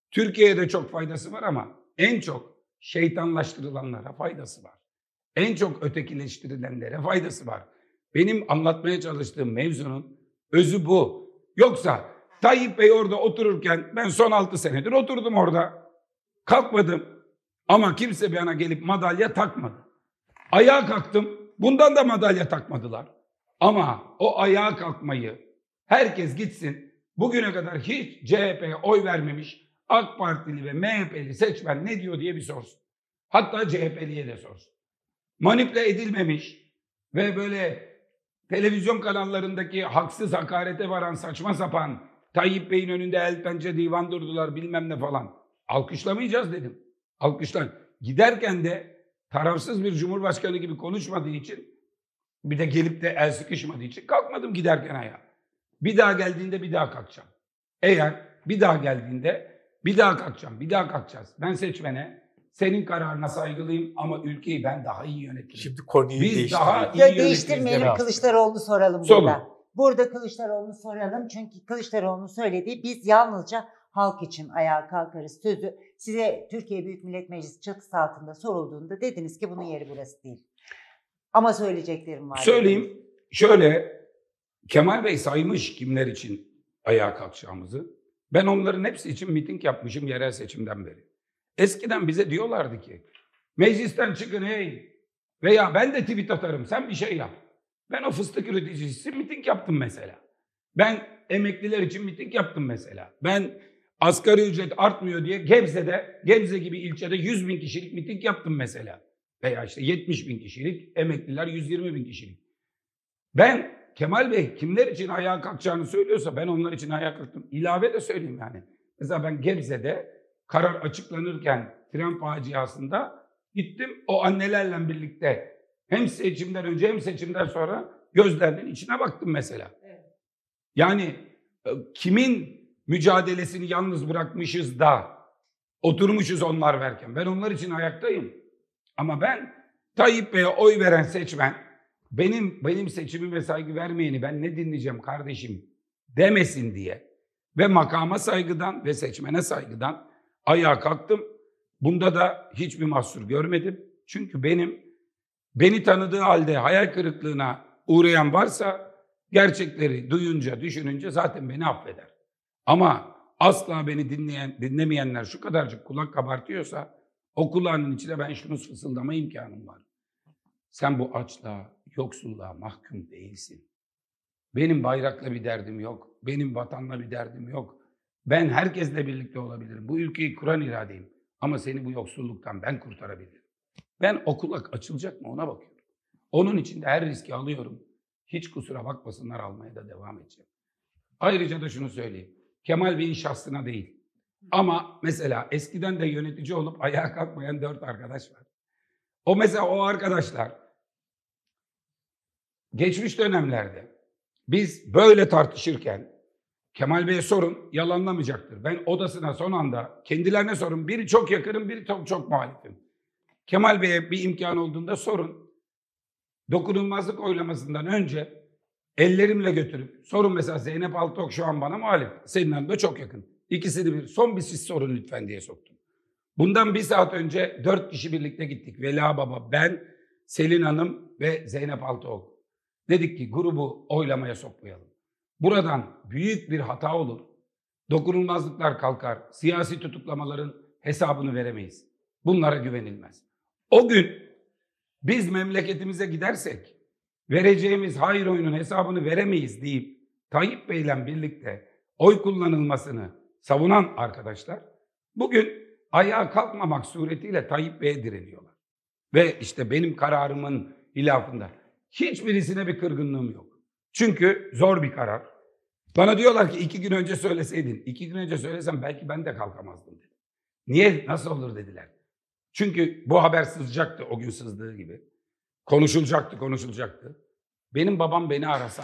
Türkiye'de çok faydası var ama en çok şeytanlaştırılanlara faydası var. En çok ötekileştirilenlere faydası var. Benim anlatmaya çalıştığım mevzunun özü bu. Yoksa Tayyip Bey orada otururken ben son 6 senedir oturdum orada. Kalkmadım ama kimse bana gelip madalya takmadı. Ayağa kalktım, bundan da madalya takmadılar. Ama o ayağa kalkmayı herkes gitsin, bugüne kadar hiç CHP'ye oy vermemiş AK Partili ve MHP'li seçmen ne diyor diye bir sorsun. Hatta CHP'liye de sorsun. Manipüle edilmemiş ve böyle televizyon kanallarındaki haksız hakarete varan saçma sapan Tayyip Bey'in önünde el pençe divan durdular bilmem ne falan. Alkışlamayacağız dedim. Alkışlar. Giderken de tarafsız bir cumhurbaşkanı gibi konuşmadığı için, bir de gelip de el sıkışmadığı için kalkmadım giderken ayağa. Bir daha geldiğinde bir daha kalkacağım. Eğer bir daha geldiğinde bir daha kalkacağım, bir daha kalkacağız. Ben seçmene, senin kararına saygılıyım ama ülkeyi ben daha iyi yönetirim. Şimdi konuyu Biz daha iyi Ya yönetiriz değiştirmeyelim, demez. Kılıçdaroğlu'nu soralım Sorun. burada. Burada Kılıçdaroğlu'nu soralım çünkü Kılıçdaroğlu'nun söylediği biz yalnızca halk için ayağa kalkarız sözü size Türkiye Büyük Millet Meclisi çatısı altında sorulduğunda dediniz ki bunun yeri burası değil. Ama söyleyeceklerim var. Söyleyeyim. Şöyle, Kemal Bey saymış kimler için ayağa kalkacağımızı. Ben onların hepsi için miting yapmışım yerel seçimden beri. Eskiden bize diyorlardı ki meclisten çıkın hey, veya ben de tweet atarım sen bir şey yap. Ben o fıstık üreticisi miting yaptım mesela. Ben emekliler için miting yaptım mesela. Ben asgari ücret artmıyor diye Gebze gibi ilçede 100 bin kişilik miting yaptım mesela. Veya işte 70 bin kişilik, emekliler 120 bin kişilik. Ben, Kemal Bey kimler için ayağa kalkacağını söylüyorsa ben onlar için ayağa kalktım. İlave de söyleyeyim yani. Mesela ben Gebze'de karar açıklanırken tren faciasında gittim o annelerle birlikte hem seçimden önce hem seçimden sonra gözlerinin içine baktım mesela. Evet. Yani kimin mücadelesini yalnız bırakmışız da oturmuşuz onlar verken. Ben onlar için ayaktayım. Ama ben Tayyip Bey'e oy veren seçmen benim seçimime saygı vermeyeni ben ne dinleyeceğim kardeşim demesin diye ve makama saygıdan ve seçmene saygıdan ayağa kalktım. Bunda da hiçbir mahsur görmedim. Çünkü beni tanıdığı halde hayal kırıklığına uğrayan varsa gerçekleri duyunca, düşününce zaten beni affeder. Ama asla beni dinlemeyenler şu kadarcık kulak kabartıyorsa o kulağının içine ben şunu fısıldama imkanım var. Sen bu açlığa, yoksulluğa mahkum değilsin. Benim bayrakla bir derdim yok. Benim vatanla bir derdim yok. Ben herkesle birlikte olabilirim. Bu ülkeyi kuran iradeyim. Ama seni bu yoksulluktan ben kurtarabilirim. Ben o kulak açılacak mı ona bakıyorum. Onun için de her riski alıyorum. Hiç kusura bakmasınlar almaya da devam edeceğim. Ayrıca da şunu söyleyeyim. Kemal Bey'in şahsına değil. Ama mesela eskiden de yönetici olup ayağa kalkmayan 4 arkadaş var. O arkadaşlar geçmiş dönemlerde biz böyle tartışırken Kemal Bey'e sorun yalanlamayacaktır. Ben odasına son anda kendilerine sorun. Biri çok yakınım, biri çok muhalifim. Kemal Bey'e bir imkan olduğunda sorun. Dokunulmazlık oylamasından önce ellerimle götürüp sorun mesela Zeynep Altıok şu an bana muhalif. Senin yanında çok yakın. İkisini son bir siz sorun lütfen diye soktum. Bundan 1 saat önce 4 kişi birlikte gittik. Vela Baba, ben, Selin Hanım ve Zeynep Altıok. Dedik ki grubu oylamaya sokmayalım. Buradan büyük bir hata olur. Dokunulmazlıklar kalkar. Siyasi tutuklamaların hesabını veremeyiz. Bunlara güvenilmez. O gün biz memleketimize gidersek vereceğimiz hayır oyunun hesabını veremeyiz deyip Tayyip Bey'le birlikte oy kullanılmasını savunan arkadaşlar bugün ayağa kalkmamak suretiyle Tayyip Bey'e direniyorlar. Ve işte benim kararımın hilafında hiçbirisine bir kırgınlığım yok. Çünkü zor bir karar. Bana diyorlar ki 2 gün önce söyleseydin. 2 gün önce söylesem belki ben de kalkamazdım dedi. Niye? Nasıl olur dediler. Çünkü bu haber sızacaktı o gün sızdığı gibi. Konuşulacaktı. Benim babam beni arasa,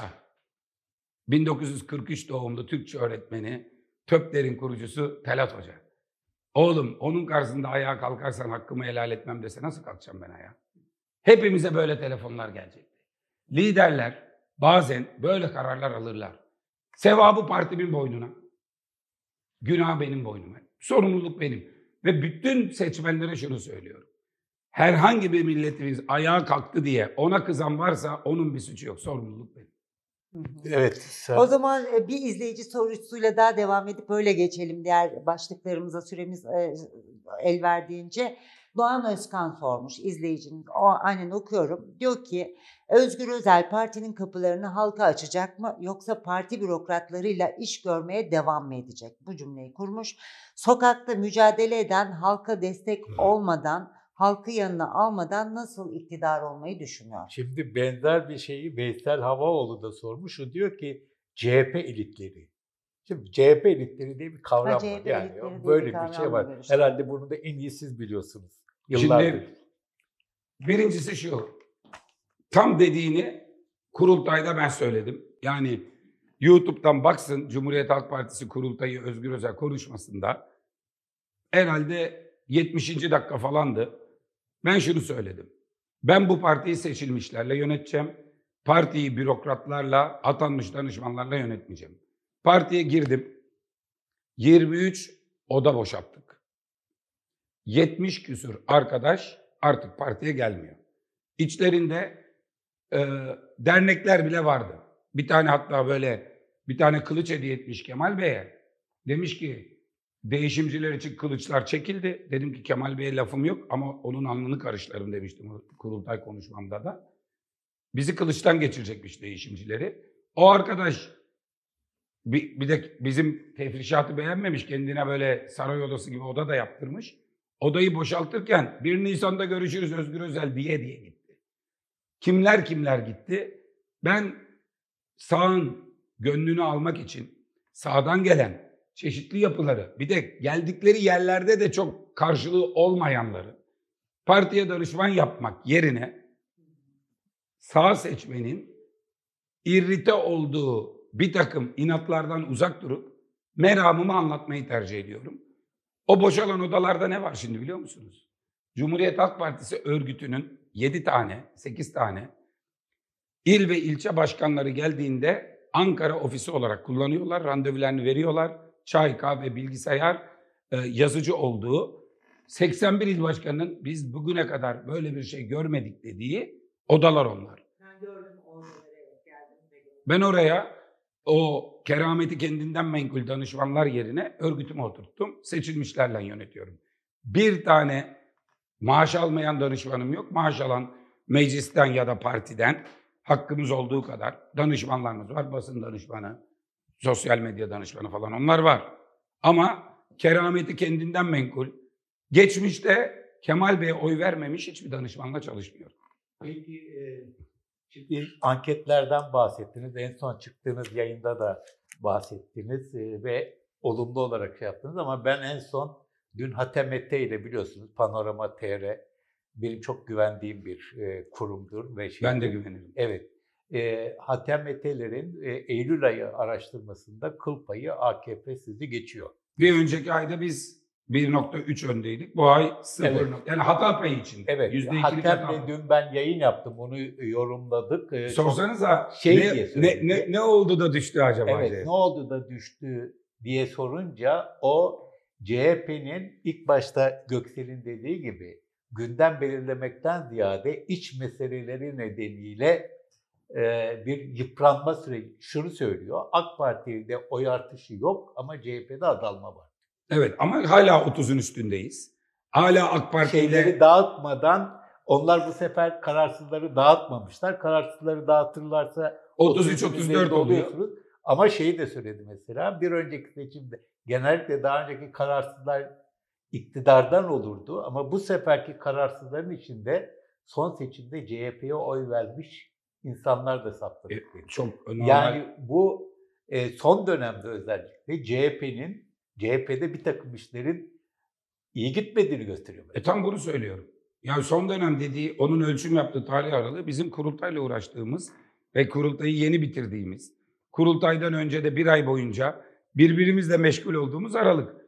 1943 doğumlu Türkçe öğretmeni, TÖPDER'in kurucusu Talat Hoca. Oğlum onun karşısında ayağa kalkarsan hakkımı helal etmem dese nasıl kalkacağım ben ayağa? Hepimize böyle telefonlar gelecekti. Liderler bazen böyle kararlar alırlar. Sevabı partimin boynuna, günah benim boynuma. Sorumluluk benim. Ve bütün seçmenlere şunu söylüyorum. Herhangi bir milletimiz ayağa kalktı diye ona kızan varsa onun bir suçu yok. Sorumluluk benim. Hı hı. Evet. O zaman bir izleyici sorusuyla daha devam edip öyle geçelim diğer başlıklarımıza, süremiz el verdiğince. Doğan Özkan sormuş izleyicinin. Aynen okuyorum. Diyor ki Özgür Özel partinin kapılarını halka açacak mı yoksa parti bürokratlarıyla iş görmeye devam mı edecek? Bu cümleyi kurmuş. Sokakta mücadele eden, halka destek olmadan, halkı yanına almadan nasıl iktidar olmayı düşünüyor? Şimdi benzer bir şeyi Veysel Havaoğlu da sormuş. O diyor ki CHP elitleri. Şimdi CHP elitleri diye bir kavram var. CHP Yani elitleri diye böyle bir bir şey kavramla var. görüştüm. Herhalde bunu da en iyi siz biliyorsunuz. Yıllardır. Şimdi birincisi şu. Tam dediğini kurultayda ben söyledim. Yani YouTube'dan baksın Cumhuriyet Halk Partisi kurultayı Özgür Özel konuşmasında herhalde 70. dakika falandı. Ben şunu söyledim. Ben bu partiyi seçilmişlerle yöneteceğim. Partiyi bürokratlarla, atanmış danışmanlarla yönetmeyeceğim. Partiye girdim. 23 oda boşalttık. 70 küsur arkadaş artık partiye gelmiyor. İçlerinde dernekler bile vardı. Bir tane hatta böyle bir tane kılıç hediye etmiş Kemal Bey'e. Demiş ki değişimciler için kılıçlar çekildi. Dedim ki Kemal Bey'e lafım yok ama onun alnını karıştırırım demiştim kurultay konuşmamda da. Bizi kılıçtan geçirecekmiş değişimcileri. O arkadaş bir de bizim tefrişatı beğenmemiş. Kendine böyle saray odası gibi oda da yaptırmış. Odayı boşaltırken 1 Nisan'da görüşürüz Özgür Özel diye gitti. Kimler gitti. Ben sağın gönlünü almak için sağdan gelen çeşitli yapıları, bir de geldikleri yerlerde de çok karşılığı olmayanları partiye danışman yapmak yerine sağ seçmenin irrite olduğu bir takım inatlardan uzak durup meramımı anlatmayı tercih ediyorum. O boşalan odalarda ne var şimdi biliyor musunuz? Cumhuriyet Halk Partisi örgütünün 7 tane, 8 tane il ve ilçe başkanları geldiğinde Ankara ofisi olarak kullanıyorlar. Randevularını veriyorlar. Çay, kahve, bilgisayar, yazıcı olduğu 81 il başkanının biz bugüne kadar böyle bir şey görmedik dediği odalar onlar. Ben gördüm onları, geldim ve gördüm. Ben oraya o kerameti kendinden menkul danışmanlar yerine örgütümü oturttum. Seçilmişlerle yönetiyorum. Bir tane maaş almayan danışmanım yok. Maaş alan meclisten ya da partiden hakkımız olduğu kadar danışmanlarımız var. Basın danışmanı, sosyal medya danışmanı falan onlar var. Ama kerameti kendinden menkul. Geçmişte Kemal Bey'e oy vermemiş hiçbir danışmanla çalışmıyor. Peki şimdi anketlerden bahsettiniz. En son çıktığınız yayında da bahsettiniz ve olumlu olarak şey yaptınız ama ben en son dün Hatem Mete ile biliyorsunuz Panorama TR benim çok güvendiğim bir kurumdur ve Ben de güvenirim. Evet. Hatem Mete'lerin Eylül ayı araştırmasında kıl payı AKP sizi geçiyor. Bir önceki ayda biz 1.3 öndeydik. Bu ay 0. Evet. Yani hata payı için. Evet. %2'lik Hatem'le dün ben yayın yaptım. Onu yorumladık. Sorsanıza diye söyledi. ne oldu da düştü acaba? Evet. Ne oldu da düştü diye sorunca o CHP'nin ilk başta Göksel'in dediği gibi gündem belirlemekten ziyade iç meseleleri nedeniyle bir yıpranma süreci. Şunu söylüyor. AK Parti'de oy artışı yok ama CHP'de azalma var. Evet ama hala 30'un üstündeyiz. Hala AK Parti Şeyleri dağıtmadan onlar bu sefer kararsızları dağıtmamışlar. Kararsızları dağıtırlarsa 33-34 oluyor. Ama şeyi de söyledi mesela bir önceki seçimde genellikle daha önceki kararsızlar iktidardan olurdu ama bu seferki kararsızların içinde son seçimde CHP'ye oy vermiş insanlar da saptadık. Çok normal. Yani bu son dönemde özellikle CHP'de bir takım işlerin iyi gitmediğini gösteriyor. Tam bunu söylüyorum. Yani son dönem dediği, onun ölçüm yaptığı tarih aralığı bizim kurultayla uğraştığımız ve kurultayı yeni bitirdiğimiz, kurultaydan önce de bir ay boyunca birbirimizle meşgul olduğumuz aralık.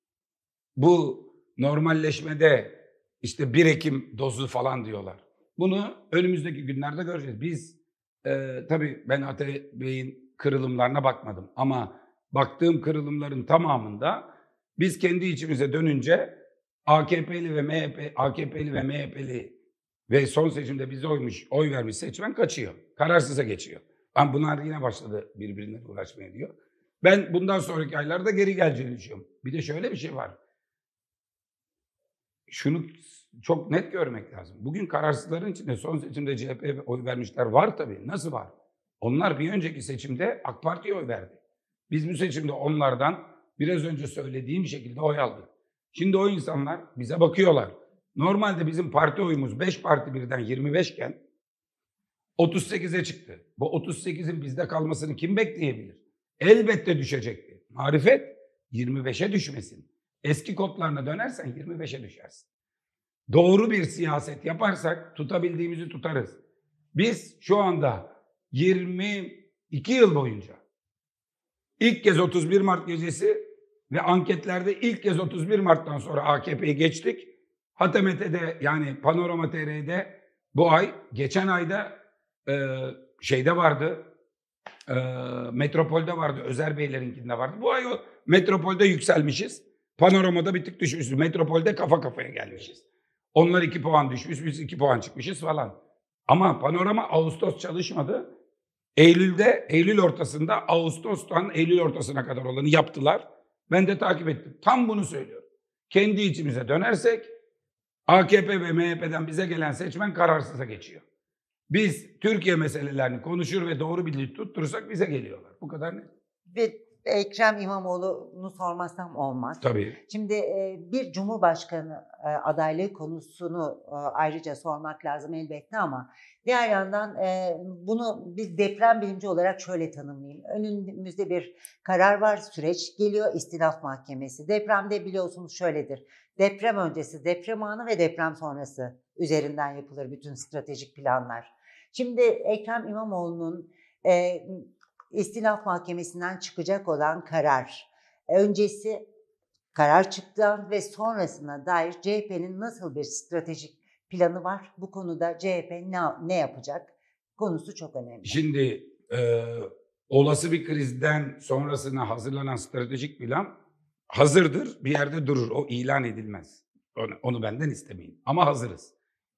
Bu normalleşmede işte 1 Ekim dozu falan diyorlar. Bunu önümüzdeki günlerde göreceğiz. Biz tabii ben Ate Bey'in kırılımlarına bakmadım ama baktığım kırılımların tamamında Biz kendi içimize dönünce AKP'li ve MHP'li ve son seçimde bize oy vermiş seçmen kaçıyor. Kararsıza geçiyor. Ama bunlar yine başladı birbirine uğraşmaya diyor. Ben bundan sonraki aylarda geri geleceğini düşünüyorum. Bir de şöyle bir şey var. Şunu çok net görmek lazım. Bugün kararsızların içinde son seçimde CHP'ye oy vermişler var tabii. Nasıl var? Onlar bir önceki seçimde AK Parti'ye oy verdi. Biz bu seçimde onlardan biraz önce söylediğim şekilde oy aldık. Şimdi o insanlar bize bakıyorlar. Normalde bizim parti oyumuz 5 parti birden 25 iken 38'e çıktı. Bu 38'in bizde kalmasını kim bekleyebilir? Elbette düşecekti. Marifet 25'e düşmesin. Eski kodlarına dönersen 25'e düşersin. Doğru bir siyaset yaparsak tutabildiğimizi tutarız. Biz şu anda 22 yıl boyunca ilk kez 31 Mart gecesi ve anketlerde ilk kez 31 Mart'tan sonra AKP'yi geçtik. HTMT'de yani Panorama TR'de bu ay, geçen ayda şeyde vardı, Metropol'de vardı, Özer Beyler'inkinde vardı. Bu ay o Metropol'de yükselmişiz. Panoramada bir tık düşmüşüz. Metropol'de kafa kafaya gelmişiz. Onlar 2 puan düşmüş, biz 2 puan çıkmışız falan. Ama Panorama Ağustos çalışmadı. Eylül ortasında Ağustos'tan Eylül ortasına kadar olanı yaptılar. Ben de takip ettim. Tam bunu söylüyorum. Kendi içimize dönersek AKP ve MHP'den bize gelen seçmen kararsıza geçiyor. Biz Türkiye meselelerini konuşur ve doğru bir dil tutturursak bize geliyorlar. Bu kadar net. Ve Ekrem İmamoğlu'nu sormazsam olmaz. Tabii. Şimdi bir Cumhurbaşkanı adaylığı konusunu ayrıca sormak lazım elbette ama diğer yandan bunu biz deprem bilimci olarak şöyle tanımlayayım. Önümüzde bir karar var, süreç geliyor, İstinaf Mahkemesi. Depremde biliyorsunuz şöyledir. Deprem öncesi, deprem anı ve deprem sonrası üzerinden yapılır bütün stratejik planlar. Şimdi Ekrem İmamoğlu'nun İstinaf Mahkemesi'nden çıkacak olan karar, öncesi karar çıktığı ve sonrasına dair CHP'nin nasıl bir stratejik planı var? Bu konuda CHP ne yapacak? Konusu çok önemli. Şimdi olası bir krizden sonrasına hazırlanan stratejik plan hazırdır, bir yerde durur. O ilan edilmez. Onu benden istemeyin. Ama hazırız.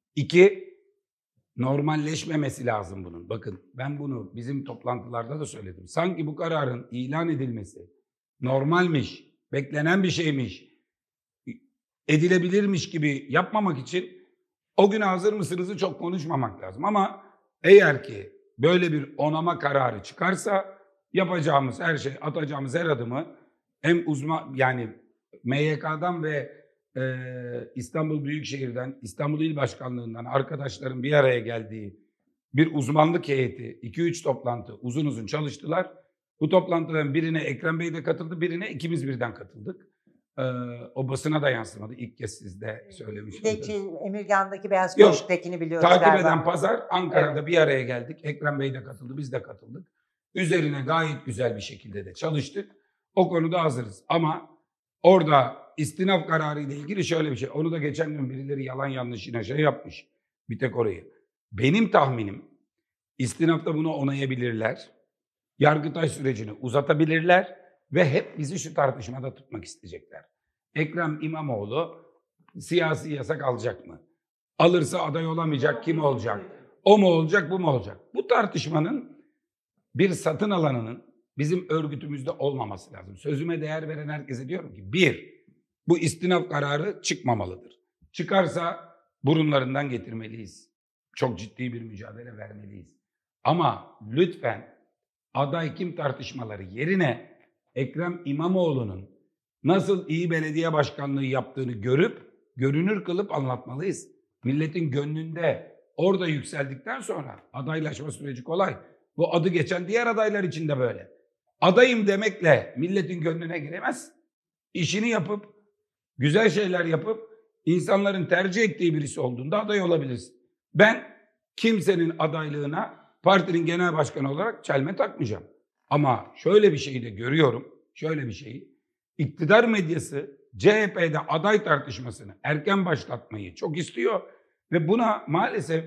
2, normalleşmemesi lazım bunun. Bakın ben bunu bizim toplantılarda da söyledim. Sanki bu kararın ilan edilmesi normalmiş, beklenen bir şeymiş, edilebilirmiş gibi yapmamak için o gün hazır mısınızı çok konuşmamak lazım. Ama eğer ki böyle bir onama kararı çıkarsa yapacağımız her şey, atacağımız her adımı hem yani MYK'dan ve İstanbul Büyükşehir'den, İstanbul İl Başkanlığı'ndan arkadaşların bir araya geldiği bir uzmanlık heyeti, 2-3 toplantı uzun uzun çalıştılar. Bu toplantıların birine Ekrem Bey de katıldı, birine ikimiz birden katıldık. O basına da yansımadı. İlk kez siz de söylemiştiniz. Emirgan'daki Beyaz Köşk'tekini biliyoruz takip galiba. eden pazar Ankara'da bir araya geldik. Ekrem Bey de katıldı, biz de katıldık. Üzerine gayet güzel bir şekilde de çalıştık. O konuda hazırız. Ama orada istinaf kararı ile ilgili şöyle bir şey. Onu da geçen gün birileri yalan yanlış yine şey yapmış. Bir tek orayı. Benim tahminim istinafta bunu onayabilirler. Yargıtay sürecini uzatabilirler ve hep bizi şu tartışmada tutmak isteyecekler. Ekrem İmamoğlu siyasi yasak alacak mı? Alırsa aday olamayacak, kim olacak? O mu olacak, bu mu olacak? Bu tartışmanın bir satın alanının bizim örgütümüzde olmaması lazım. Sözüme değer veren herkese diyorum ki 1, bu istinaf kararı çıkmamalıdır. Çıkarsa burunlarından getirmeliyiz. Çok ciddi bir mücadele vermeliyiz. Ama lütfen aday kim tartışmaları yerine Ekrem İmamoğlu'nun nasıl iyi belediye başkanlığı yaptığını görünür kılıp anlatmalıyız. Milletin gönlünde orada yükseldikten sonra adaylaşma süreci kolay. Bu adı geçen diğer adaylar için de böyle. Adayım demekle milletin gönlüne giremez. İşini yapıp, güzel şeyler yapıp, insanların tercih ettiği birisi olduğunda aday olabilirsin. Ben kimsenin adaylığına partinin genel başkanı olarak çelme takmayacağım. Ama şöyle bir şeyi de görüyorum, şöyle bir şeyi. İktidar medyası CHP'de aday tartışmasını erken başlatmayı çok istiyor ve buna maalesef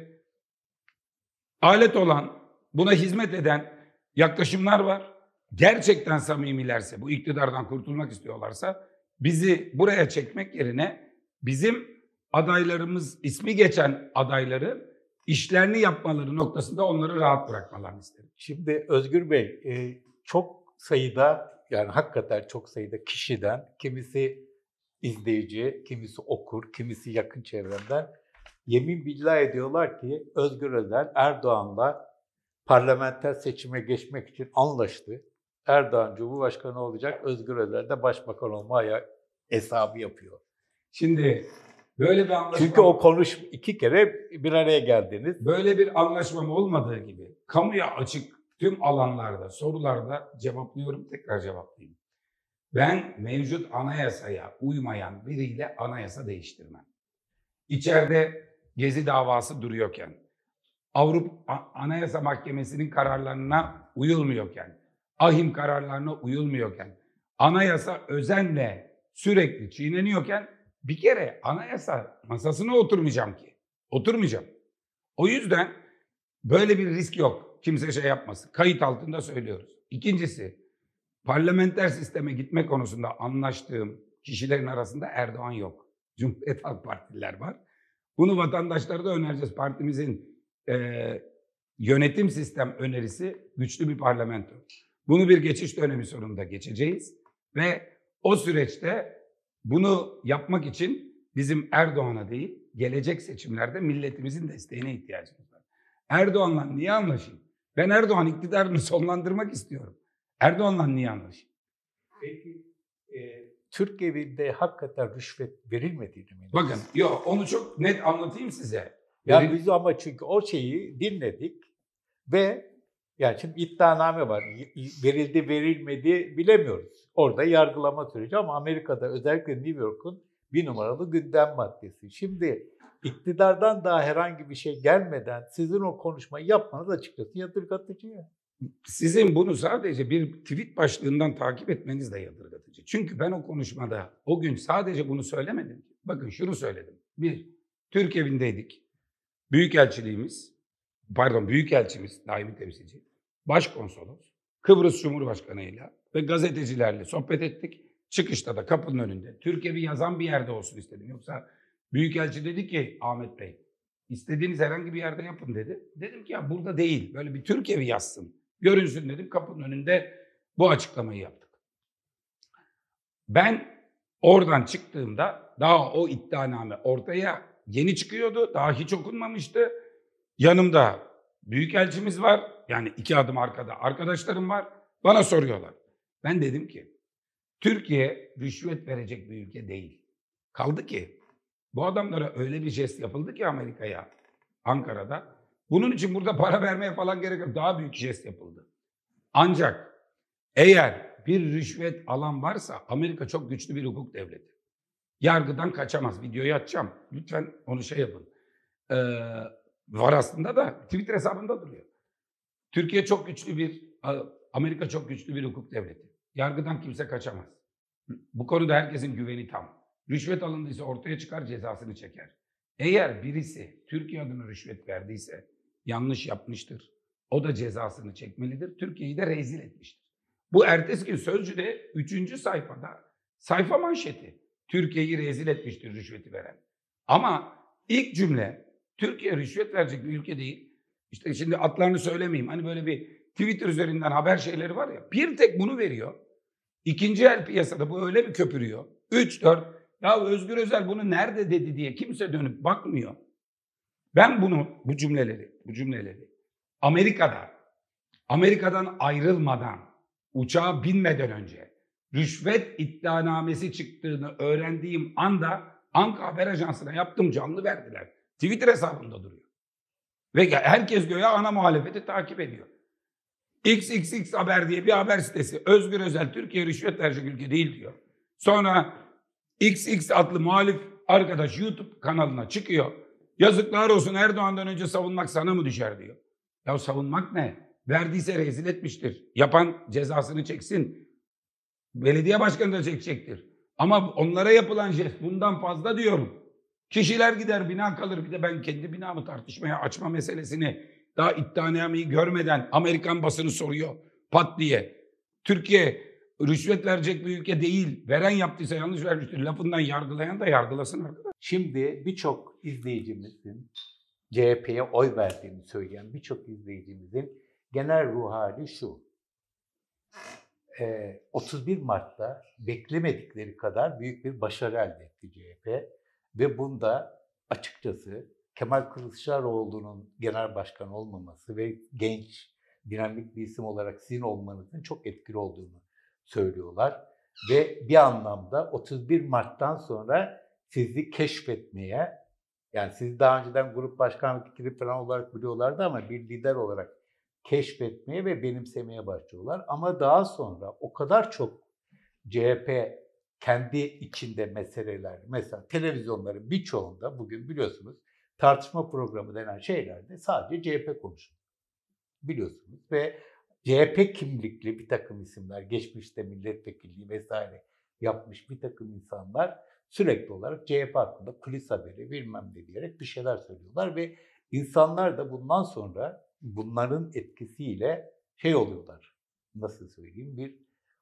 alet olan, buna hizmet eden yaklaşımlar var. Gerçekten samimilerse, bu iktidardan kurtulmak istiyorlarsa bizi buraya çekmek yerine bizim adaylarımız, ismi geçen adayları işlerini yapmaları noktasında onları rahat bırakmalarını isterim. Şimdi Özgür Bey, çok sayıda, yani hakikaten çok sayıda kişiden, kimisi izleyici, kimisi okur, kimisi yakın çevremden yemin billah ediyorlar ki Özgür Özel Erdoğan'la parlamenter seçime geçmek için anlaştı. Erdoğan Cumhurbaşkanı olacak, Özgür Özel de başbakan olmaya hesabı yapıyor. Şimdi böyle bir anlaşma... Çünkü o iki kere bir araya geldiniz. Böyle bir anlaşmam olmadığı gibi kamuya açık tüm alanlarda, sorularda cevaplıyorum, tekrar cevaplayayım. Ben mevcut anayasaya uymayan biriyle anayasa değiştirmem. İçeride Gezi davası duruyorken, Avrupa Anayasa Mahkemesi'nin kararlarına uyulmuyorken, ahim kararlarına uyulmuyorken, anayasa özenle sürekli çiğneniyorken bir kere anayasa masasına oturmayacağım ki. Oturmayacağım. O yüzden böyle bir risk yok. Kimse şey yapmasın. Kayıt altında söylüyoruz. İkincisi, parlamenter sisteme gitme konusunda anlaştığım kişilerin arasında Erdoğan yok. Cumhuriyet Halk Partililer var. Bunu vatandaşlara da önereceğiz. Partimizin yönetim sistem önerisi güçlü bir parlamento. Bunu bir geçiş dönemi sonunda geçeceğiz ve o süreçte bunu yapmak için bizim Erdoğan'a değil, gelecek seçimlerde milletimizin desteğine ihtiyacımız var. Erdoğan'la niye anlaşayım? Ben Erdoğan iktidarını sonlandırmak istiyorum. Erdoğan'la niye anlaşayım? Peki Türk evinde hakikaten rüşvet verilmediğini mi? Bakın, yok, onu çok net anlatayım size. Yani biz ama çünkü o şeyi dinledik ve yani şimdi iddianame var. Verildi verilmedi bilemiyoruz. Orada yargılama süreci ama Amerika'da özellikle New York'un bir numaralı gündem maddesi. Şimdi iktidardan daha herhangi bir şey gelmeden sizin o konuşmayı yapmanız açıkçası yadırgatıcı ya. Sizin bunu sadece bir tweet başlığından takip etmeniz de yadırgatıcı. Çünkü ben o konuşmada o gün sadece bunu söylemedim. Bakın şunu söyledim. Bir, Türk evindeydik. Büyükelçimiz, daimi temsilci, başkonsolos, Kıbrıs Cumhurbaşkanı'yla ve gazetecilerle sohbet ettik. Çıkışta da kapının önünde. Türk evi yazan bir yerde olsun istedim. Yoksa Büyükelçi dedi ki Ahmet Bey, istediğiniz herhangi bir yerde yapın dedi. Dedim ki ya burada değil, böyle bir Türk evi yazsın. Görünsün dedim, kapının önünde bu açıklamayı yaptık. Ben oradan çıktığımda daha o iddianame ortaya yeni çıkıyordu. Daha hiç okunmamıştı. Yanımda büyükelçimiz var. Yani 2 adım arkada arkadaşlarım var. Bana soruyorlar. Ben dedim ki Türkiye rüşvet verecek bir ülke değil. Kaldı ki bu adamlara öyle bir jest yapıldı ki Amerika'ya, Ankara'da. Bunun için burada para vermeye falan gerek yok. Daha büyük jest yapıldı. Ancak eğer bir rüşvet alan varsa Amerika çok güçlü bir hukuk devleti. Yargıdan kaçamaz. Videoyu açacağım. Lütfen onu şey yapın. Var aslında da Twitter hesabında duruyor. Amerika çok güçlü bir hukuk devleti. Yargıdan kimse kaçamaz. Bu konuda herkesin güveni tam. Rüşvet alındıysa ortaya çıkar, cezasını çeker. Eğer birisi Türkiye adına rüşvet verdiyse yanlış yapmıştır. O da cezasını çekmelidir. Türkiye'yi de rezil etmiştir. Bu ertesi gün Sözcü'de 3. sayfada sayfa manşeti. Türkiye'yi rezil etmiştir rüşveti veren. Ama ilk cümle Türkiye rüşvet verecek bir ülke değil. İşte şimdi adlarını söylemeyeyim. Hani böyle bir Twitter üzerinden haber şeyleri var ya. Bir tek bunu veriyor. İkinci el piyasada bu öyle bir köpürüyor. 3, 4. Ya Özgür Özel bunu nerede dedi diye kimse dönüp bakmıyor. Ben bu cümleleri Amerika'dan ayrılmadan, uçağa binmeden önce rüşvet iddianamesi çıktığını öğrendiğim anda Anka Haber Ajansı'na yaptığım canlı verdiler. Twitter hesabımda duruyor. Ve herkes göya ana muhalefeti takip ediyor. XXX Haber diye bir haber sitesi. Özgür Özel Türkiye rüşvet verecek ülke değil diyor. Sonra XX adlı muhalif arkadaş YouTube kanalına çıkıyor. Yazıklar olsun, Erdoğan'dan önce savunmak sana mı düşer diyor. Ya savunmak ne? Verdiyse rezil etmiştir. Yapan cezasını çeksin. Belediye başkanı da çekecektir. Ama onlara yapılan jest bundan fazla diyorum. Kişiler gider, bina kalır. Bir de ben kendi binamı tartışmaya açma meselesini daha iddianameyi görmeden Amerikan basını soruyor pat diye. Türkiye rüşvet verecek bir ülke değil. Veren yaptıysa yanlış vermiştir. Lafından yargılayan da yargılasın arkadaş. Şimdi birçok izleyicimizin CHP'ye oy verdiğini söyleyen birçok izleyicimizin genel ruh hali şu. 31 Mart'ta beklemedikleri kadar büyük bir başarı elde etti CHP ve bunda açıkçası Kemal Kılıçdaroğlu'nun genel başkan olmaması ve genç, dinamik bir isim olarak sizin olmanızın çok etkili olduğunu söylüyorlar. Ve bir anlamda 31 Mart'tan sonra sizi keşfetmeye, yani sizi daha önceden grup başkan fikri falan olarak biliyorlardı ama bir lider olarak keşfetmeye ve benimsemeye başlıyorlar. Ama daha sonra o kadar çok CHP kendi içinde meseleler, mesela televizyonların birçoğunda bugün biliyorsunuz tartışma programı denen şeylerde sadece CHP konuşuyor. Biliyorsunuz ve CHP kimlikli bir takım isimler, geçmişte milletvekilliği vesaire yapmış bir takım insanlar sürekli olarak CHP hakkında kulis haberi bilmem ne diyerek bir şeyler söylüyorlar ve insanlar da bundan sonra bunların etkisiyle şey oluyorlar, nasıl söyleyeyim, bir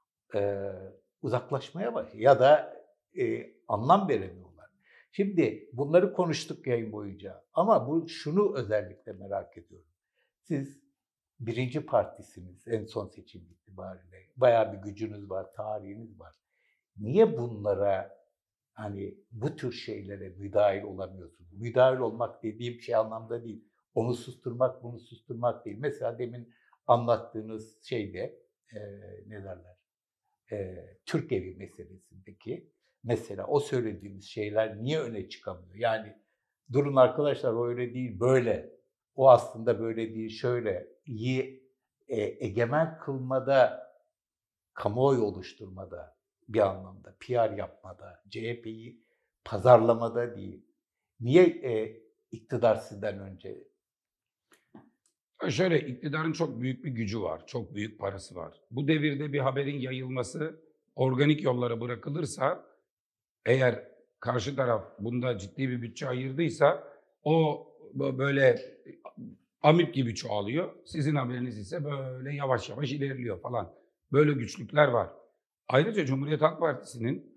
uzaklaşmaya başlıyor ya da anlam veremiyorlar. Şimdi bunları konuştuk yayın boyunca ama şunu özellikle merak ediyorum. Siz birinci partisiniz en son seçim itibariyle. Bayağı bir gücünüz var, tarihiniz var. Niye bunlara, hani bu tür şeylere müdahil olamıyorsunuz? Müdahil olmak dediğim şey anlamda değil. Onu susturmak, bunu susturmak değil. Mesela demin anlattığınız şeyde ne derler? Türk evi meselesindeki mesela o söylediğimiz şeyler niye öne çıkamıyor? Yani durun arkadaşlar o öyle değil, böyle. O aslında böyle değil, şöyle. İyi egemen kılmada, kamuoyu oluşturmada bir anlamda, PR yapmada, CHP'yi pazarlamada değil. Niye iktidar sizden önce? Şöyle, iktidarın çok büyük bir gücü var, çok büyük parası var. Bu devirde bir haberin yayılması organik yollara bırakılırsa, eğer karşı taraf bunda ciddi bir bütçe ayırdıysa o böyle amip gibi çoğalıyor. Sizin haberiniz ise böyle yavaş yavaş ilerliyor falan. Böyle güçlükler var. Ayrıca Cumhuriyet Halk Partisi'nin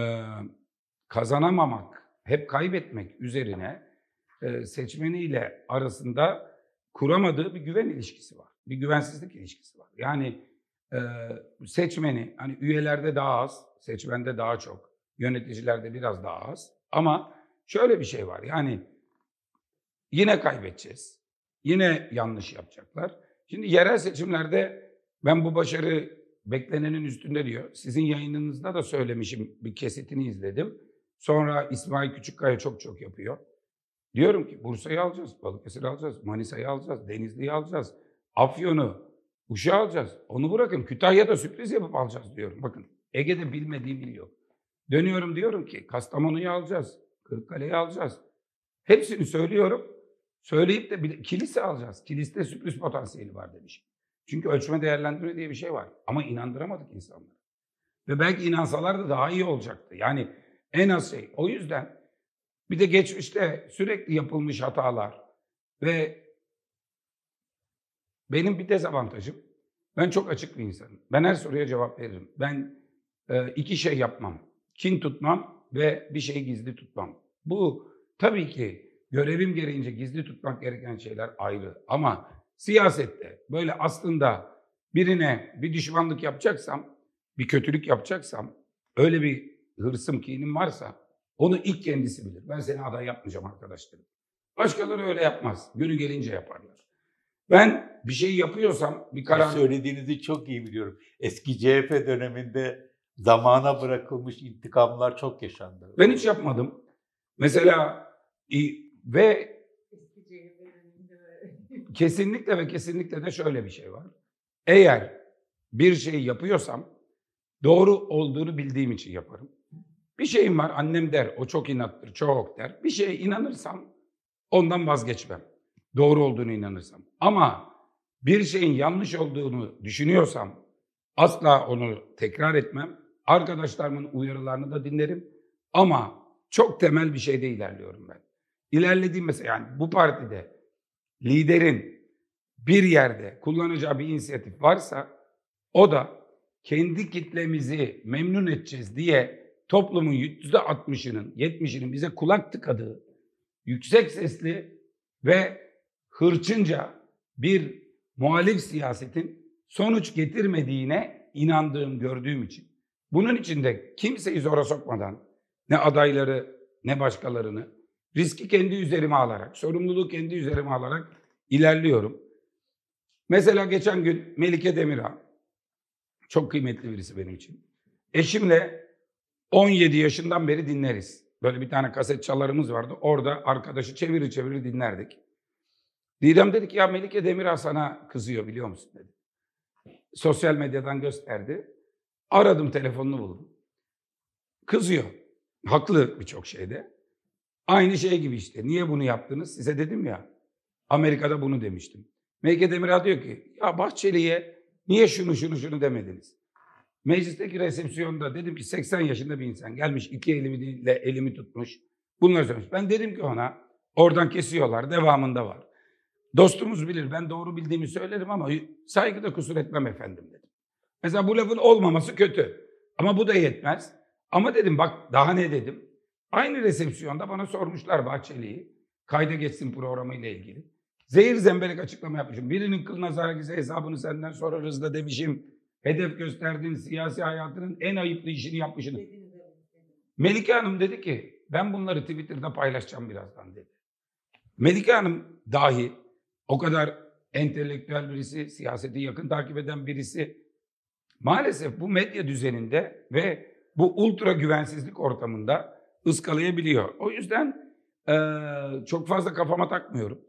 kazanamamak, hep kaybetmek üzerine seçmeniyle arasında kuramadığı bir güven ilişkisi var. Bir güvensizlik ilişkisi var. Yani seçmeni, hani üyelerde daha az, seçmende daha çok, yöneticilerde biraz daha az. Ama şöyle bir şey var, yani yine kaybedeceğiz. Yine yanlış yapacaklar. Şimdi yerel seçimlerde ben bu başarı beklenenin üstünde diyor. Sizin yayınınızda da söylemişim, bir kesitini izledim. Sonra İsmail Küçükkaya çok yapıyor. Diyorum ki Bursa'yı alacağız, Balıkesir'i alacağız, Manisa'yı alacağız, Denizli'yi alacağız, Afyon'u, Uşak'ı alacağız. Onu bırakın, Kütahya'da sürpriz yapıp alacağız diyorum. Bakın, Ege'de bilmediğim il yok. Dönüyorum diyorum ki Kastamonu'yu alacağız, Kırıkkale'yi alacağız. Hepsini söylüyorum. Söyleyip de Kilis'i alacağız. Kilis'te sürpriz potansiyeli var demişim. Çünkü ölçme değerlendirme diye bir şey var. Ama inandıramadık insanları. Ve belki inansalar da daha iyi olacaktı. Yani en az şey. O yüzden bir de geçmişte sürekli yapılmış hatalar ve benim bir dezavantajım, ben çok açık bir insanım. Ben her soruya cevap veririm. Ben iki şey yapmam. Kin tutmam ve bir şeyi gizli tutmam. Bu tabii ki görevim gereğince gizli tutmak gereken şeyler ayrı. Ama siyasette böyle aslında birine bir düşmanlık yapacaksam, bir kötülük yapacaksam, öyle bir hırsım, kinim varsa onu ilk kendisi bilir. Ben seni aday yapmayacağım arkadaşlarım. Başkaları öyle yapmaz. Günü gelince yaparlar. Ben bir şey yapıyorsam bir karar... Söylediğinizi çok iyi biliyorum. Eski CHP döneminde zamana bırakılmış intikamlar çok yaşandı. Ben hiç yapmadım. Mesela ve kesinlikle ve kesinlikle de şöyle bir şey var. Eğer bir şey yapıyorsam doğru olduğunu bildiğim için yaparım. Bir şeyim var, annem der, o çok inattır, çok der. Bir şeye inanırsam ondan vazgeçmem. Doğru olduğunu inanırsam. Ama bir şeyin yanlış olduğunu düşünüyorsam asla onu tekrar etmem. Arkadaşlarımın uyarılarını da dinlerim. Ama çok temel bir şeyde ilerliyorum ben. İlerlediğim mesela, yani bu partide liderin bir yerde kullanacağı bir inisiyatif varsa o da kendi kitlemizi memnun edeceğiz diye toplumun %60'ının, 70'inin bize kulak tıkadığı, yüksek sesli ve hırçınca bir muhalif siyasetin sonuç getirmediğine inandığım, gördüğüm için. Bunun için de kimseyi zora sokmadan, ne adayları ne başkalarını, riski kendi üzerime alarak, sorumluluğu kendi üzerime alarak ilerliyorum. Mesela geçen gün Melike Demirağ, çok kıymetli birisi benim için. Eşimle 17 yaşından beri dinleriz. Böyle bir tane kaset çalarımız vardı. Orada arkadaşı çevirir dinlerdik. Didem dedi ki ya Melike Demirağ sana kızıyor biliyor musun dedi. Sosyal medyadan gösterdi. Aradım, telefonunu buldum. Kızıyor. Haklı birçok şeyde. Aynı şey gibi işte. Niye bunu yaptınız? Size dedim ya. Amerika'da bunu demiştim. Melike Demirağ diyor ki ya Bahçeli'ye niye şunu demediniz? Meclisteki resepsiyonda dedim ki 80 yaşında bir insan gelmiş, 2 elimle elimi tutmuş. Bunları söylemiş. Ben dedim ki ona, oradan kesiyorlar, devamında var. Dostumuz bilir, ben doğru bildiğimi söylerim ama saygıda kusur etmem efendim dedim. Mesela bu lafın olmaması kötü. Ama bu da yetmez. Ama dedim bak daha ne dedim. Aynı resepsiyonda bana sormuşlar Bahçeli'yi. Kayda geçsin programıyla ilgili. Zehir zemberek açıklama yapmışım. Birinin kılına zarar gelse hesabını senden sorarız da demişim. Hedef gösterdiğin siyasi hayatının en ayıplı işini yapmışsın. Melike Hanım dedi ki ben bunları Twitter'da paylaşacağım birazdan dedi. Melike Hanım dahi o kadar entelektüel birisi, siyaseti yakın takip eden birisi maalesef bu medya düzeninde ve bu ultra güvensizlik ortamında ıskalayabiliyor. O yüzden çok fazla kafama takmıyorum.